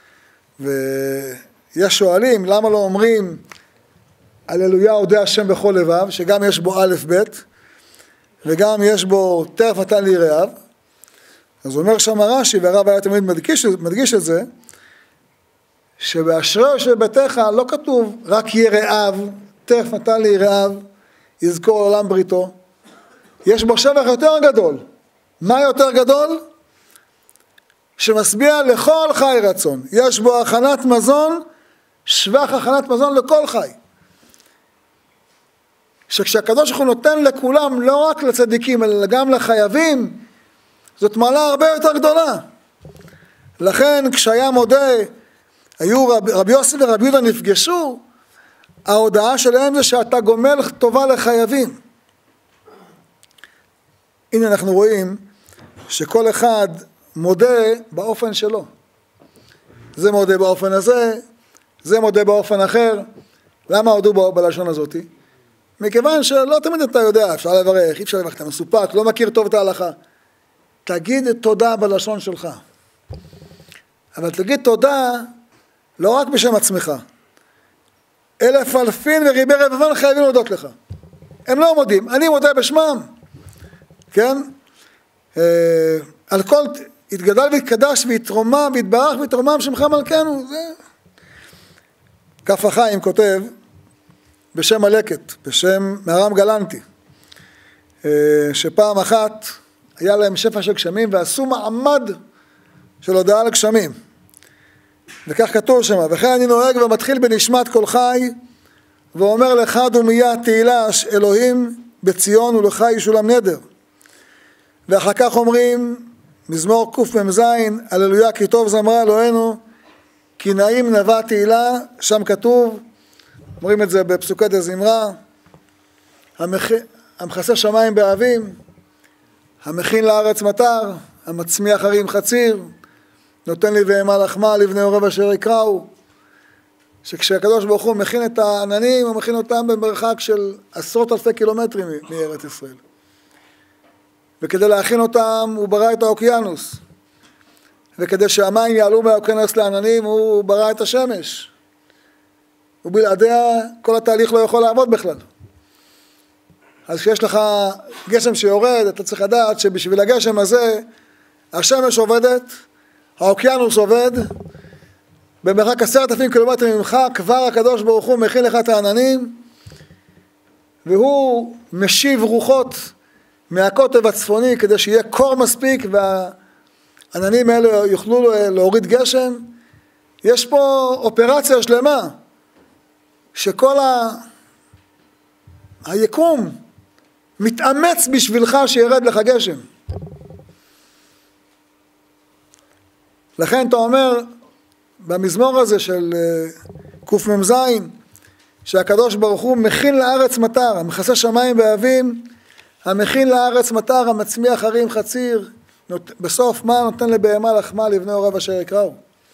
[SPEAKER 1] ויש שואלים, למה לא אומרים, הללויה אודה השם בכל לבב, שגם יש בו א' ב' וגם יש בו טרף נתן לי רעב. אז אומר שם רש"י, והרב היה תמיד מדגיש, מדגיש את זה, שבאשרי יושב ביתך לא כתוב רק יהיה רעב, טרף נתן לי רעב, יזכור עולם בריתו. יש בו שבח יותר גדול. מה יותר גדול? שמשביע לכל חי רצון. יש בו הכנת מזון, שבח הכנת מזון לכל חי. שכשהקדוש ברוך הוא נותן לכולם, לא רק לצדיקים, אלא גם לחייבים, זאת מעלה הרבה יותר גדולה. לכן כשהיה מודה, היו רב, רבי יוסי ורבי יהודה נפגשו, ההודעה שלהם זה שאתה גומל טובה לחייבים. הנה אנחנו רואים שכל אחד מודה באופן שלו. זה מודה באופן הזה, זה מודה באופן אחר. למה הודו בלשון הזאת? מכיוון שלא תמיד אתה יודע, אפשר לברך, אי אפשר לברך, אתה מסופק, לא מכיר טוב את ההלכה. תגיד תודה בלשון שלך. אבל תגיד תודה לא רק בשם עצמך. אלף אלפין וריבי רבבן חייבים להודות לך. הם לא מודים, אני מודה בשמם. כן? אה, על כל, התגדל והתקדש והתרומם והתברך והתרומם שמך מלכנו. זה... כף החיים כותב, בשם מלקת, בשם מהר"ם גלנטי, שפעם אחת היה להם שפע של גשמים ועשו מעמד של הודעה לגשמים. וכך כתוב שם, וכן אני נוהג ומתחיל בנשמת כל חי, ואומר לך דומיה תהילה אלוהים בציון ולך ישולם נדר. ואחר כך אומרים, מזמור קמ"ז, הללויה כי טוב זמרה אלוהינו, כי נעים נבע תהילה, שם כתוב, אומרים את זה בפסוקי דזמרה, המכ... המכסה שמיים באבים, המכין לארץ מטר, המצמיח הרים חציר, נותן לי בהמה לחמה לבני עורב אשר יקראו. שכשהקדוש ברוך הוא מכין את העננים, הוא מכין אותם במרחק של עשרות אלפי קילומטרים מארץ ישראל. וכדי להכין אותם הוא ברא את האוקיינוס. וכדי שהמים יעלו מהכנס לעננים הוא ברא את השמש. ובלעדיה כל התהליך לא יכול לעבוד בכלל. אז כשיש לך גשם שיורד, אתה צריך לדעת שבשביל הגשם הזה השמש עובדת, האוקיינוס עובד, במרחק עשרת אלפים קילומטרים ממך כבר הקדוש ברוך הוא מכין לך את העננים, והוא משיב רוחות מהקוטב הצפוני כדי שיהיה קור מספיק והעננים האלה יוכלו להוריד גשם. יש פה אופרציה שלמה שכל ה... היקום מתאמץ בשבילך שירד לך גשם. לכן אתה אומר במזמור הזה של קמ"ז שהקדוש ברוך הוא מכין לארץ מטר, המכסה שמיים באבים, המכין לארץ מטר, המצמיח הרים חציר, בסוף מה נותן לבהמה לחמה לבני עורב אשר יקראו.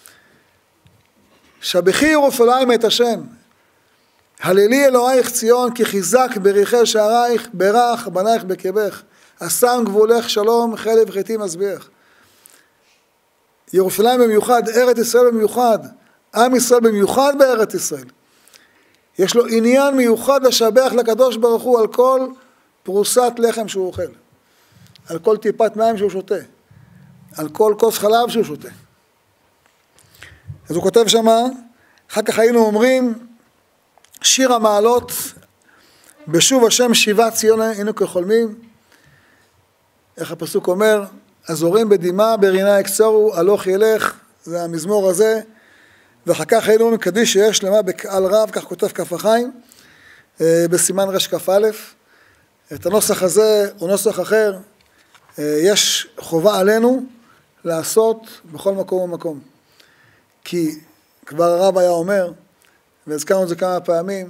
[SPEAKER 1] שבחי ירושלים את השם, הללי אלוהיך ציון, כי חיזק בריחי שערייך, ברך בנייך בקבך, אשם גבולך שלום, חלב חיטים מזביח. ירושלים במיוחד, ארץ ישראל במיוחד, עם ישראל במיוחד בארץ ישראל. יש לו עניין מיוחד לשבח לקדוש ברוך הוא על כל פרוסת לחם שהוא אוכל, על כל טיפת מים שהוא שותה, על כל כוס חלב שהוא שותה. אז הוא כותב שמה, אחר כך היינו אומרים, שיר המעלות, בשוב השם שיבת ציון היינו כחולמים, איך הפסוק אומר, הזורים בדמעה ברינה יקצורו, הלוך ילך, זה המזמור הזה, ואחר כך היינו אומרים קדיש שיש שלמה בקהל רב, כך כותב כף החיים, בסימן רש כף א', את הנוסח הזה הוא נוסח אחר, יש חובה עלינו לעשות בכל מקום ומקום. כי כבר הרב היה אומר, והזכרנו את זה כמה פעמים,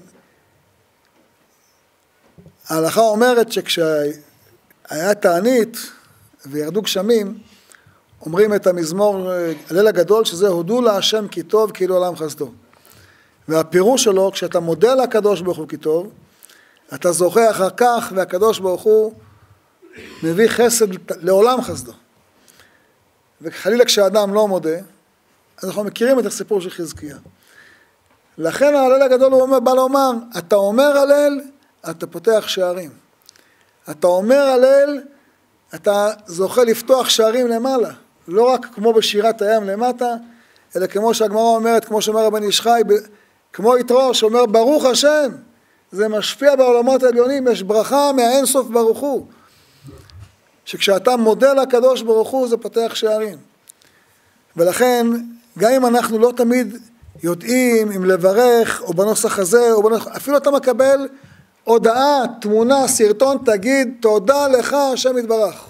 [SPEAKER 1] ההלכה אומרת שכשהיה תענית וירדו גשמים, אומרים את המזמור הלל הגדול, שזה הודו להשם כי טוב כאילו עולם חסדו. והפירוש שלו, כשאתה מודה לקדוש ברוך הוא כי טוב, אתה זוכה אחר כך, והקדוש ברוך הוא מביא חסד לעולם חסדו. וחלילה כשאדם לא מודה, אז אנחנו מכירים את הסיפור של חזקיה. לכן ההלל הגדול הוא אומר, בא לומר, אתה אומר הלל, אתה פותח שערים. אתה אומר הלל, אתה זוכה לפתוח שערים למעלה. לא רק כמו בשירת הים למטה, אלא כמו שהגמרא אומרת, כמו שאומר רבן איש חי, כמו יתרו שאומר ברוך השם, זה משפיע בעולמות העליונים, יש ברכה מהאין סוף ברוך הוא. שכשאתה מודה לקדוש ברוך הוא זה פותח שערים. ולכן, גם אם אנחנו לא תמיד יודעים אם לברך, או בנוסח הזה, או בנוסח, אפילו אתה מקבל הודעה, תמונה, סרטון, תגיד, תודה לך, השם יתברך.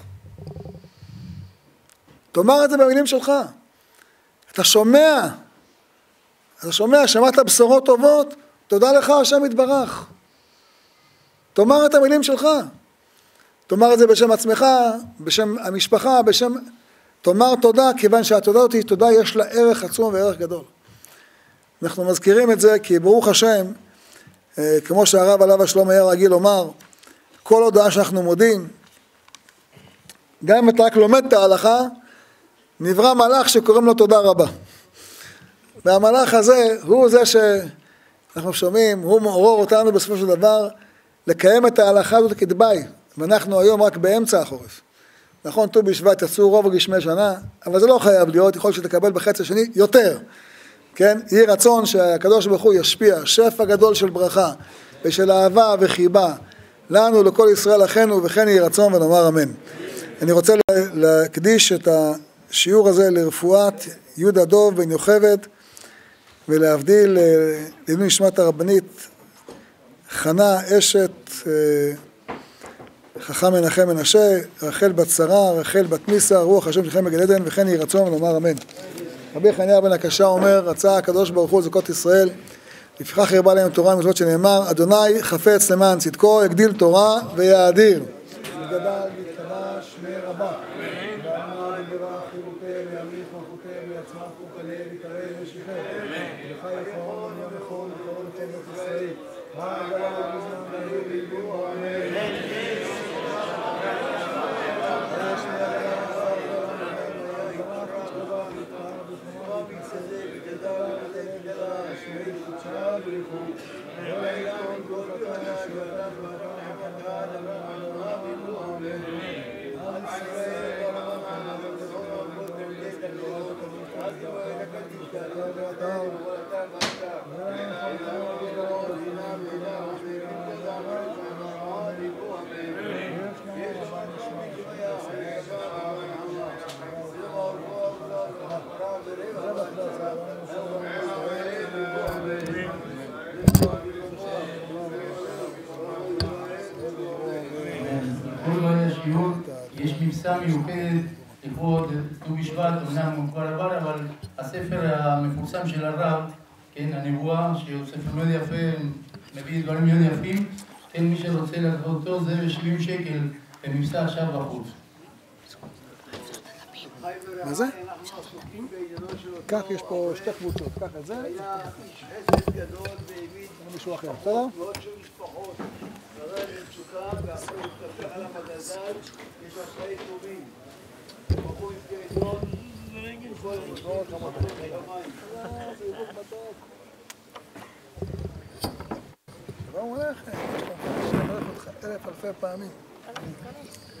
[SPEAKER 1] תאמר את זה במילים שלך. אתה שומע, אתה שומע, שמעת בשורות טובות, תודה לך, השם יתברך. תאמר את המילים שלך. תאמר את זה בשם עצמך, בשם המשפחה, בשם... תאמר תודה, כיוון שהתודה אותי, תודה יש לה ערך עצום וערך גדול. אנחנו מזכירים את זה כי ברוך השם, כמו שהרב עליו השלום היה רגיל לומר, כל הודעה שאנחנו מודים, גם אם אתה רק לומד את ההלכה, נברא מלאך שקוראים לו תודה רבה. והמלאך הזה הוא זה שאנחנו שומעים, הוא מעורר אותנו בסופו של דבר, לקיים את ההלכה הזאת כדבעי, ואנחנו היום רק באמצע החורף. נכון, ט"ו בשבט יצאו רוב גשמי שנה, אבל זה לא חייב להיות, יכול שתקבל בחצי השני יותר. כן? יהי רצון שהקדוש ברוך הוא ישפיע, שפע גדול של ברכה, ושל אהבה וחיבה, לנו, לכל ישראל אחינו, וכן יהי רצון ונאמר אמן. אני רוצה להקדיש את השיעור הזה לרפואת יהודה דוב בן יוכבד, ולהבדיל לעילוי נשמת הרבנית חנה אשת חכם מנחם מנשה, רחל בת שרה, רחל בת מיסה, רוח השם שלכם בגן עדן, וכן יהי רצון ונאמר אמן. רבי חניה בן הקשה אומר, רצה הקדוש ברוך הוא לזכות ישראל, לפיכך הרבה להם תורה ומצוות שנאמר, אדוני חפץ למען צדקו, יגדיל תורה ויאדיר. יגדל ויתקדש שמי רבה. ואמר יברך חירותי וימליך מלכותי ויצמח חוקני ויתעלה וישליכם. ולך יפרעון יום יכול וקרוב לכל בית ישראל. העגלה בזמן להביא ויגור אמן.
[SPEAKER 2] השיעור, יש מבצע מיוחדת לכבוד ט"ו בשבט, אמנם הוא כבר עבר, אבל הספר המפורסם של הרב, כן, הנבואה, שהוא ספר מאוד יפה, מביא דברים מאוד יפים, כן, מי שרוצה לקרוא אותו זה ב-שבעים שקל במבצע עכשיו בחוץ.
[SPEAKER 1] מה זה? כך, יש פה שתי קבוצות, כך את זה.
[SPEAKER 3] היה איש חסד גדול והעמיד
[SPEAKER 1] מישהו אחר, בסדר?
[SPEAKER 3] מאוד של משפחות. קרא למצוקה ואחרי הוא התקפל על המגזל, יש לו חיי טובים. בחור עם קרדון, וכל המושבות המתוק במים.
[SPEAKER 1] זה יבוק מתוק. שלום עליכם, יש לך מברך אותך אלף אלפי פעמים.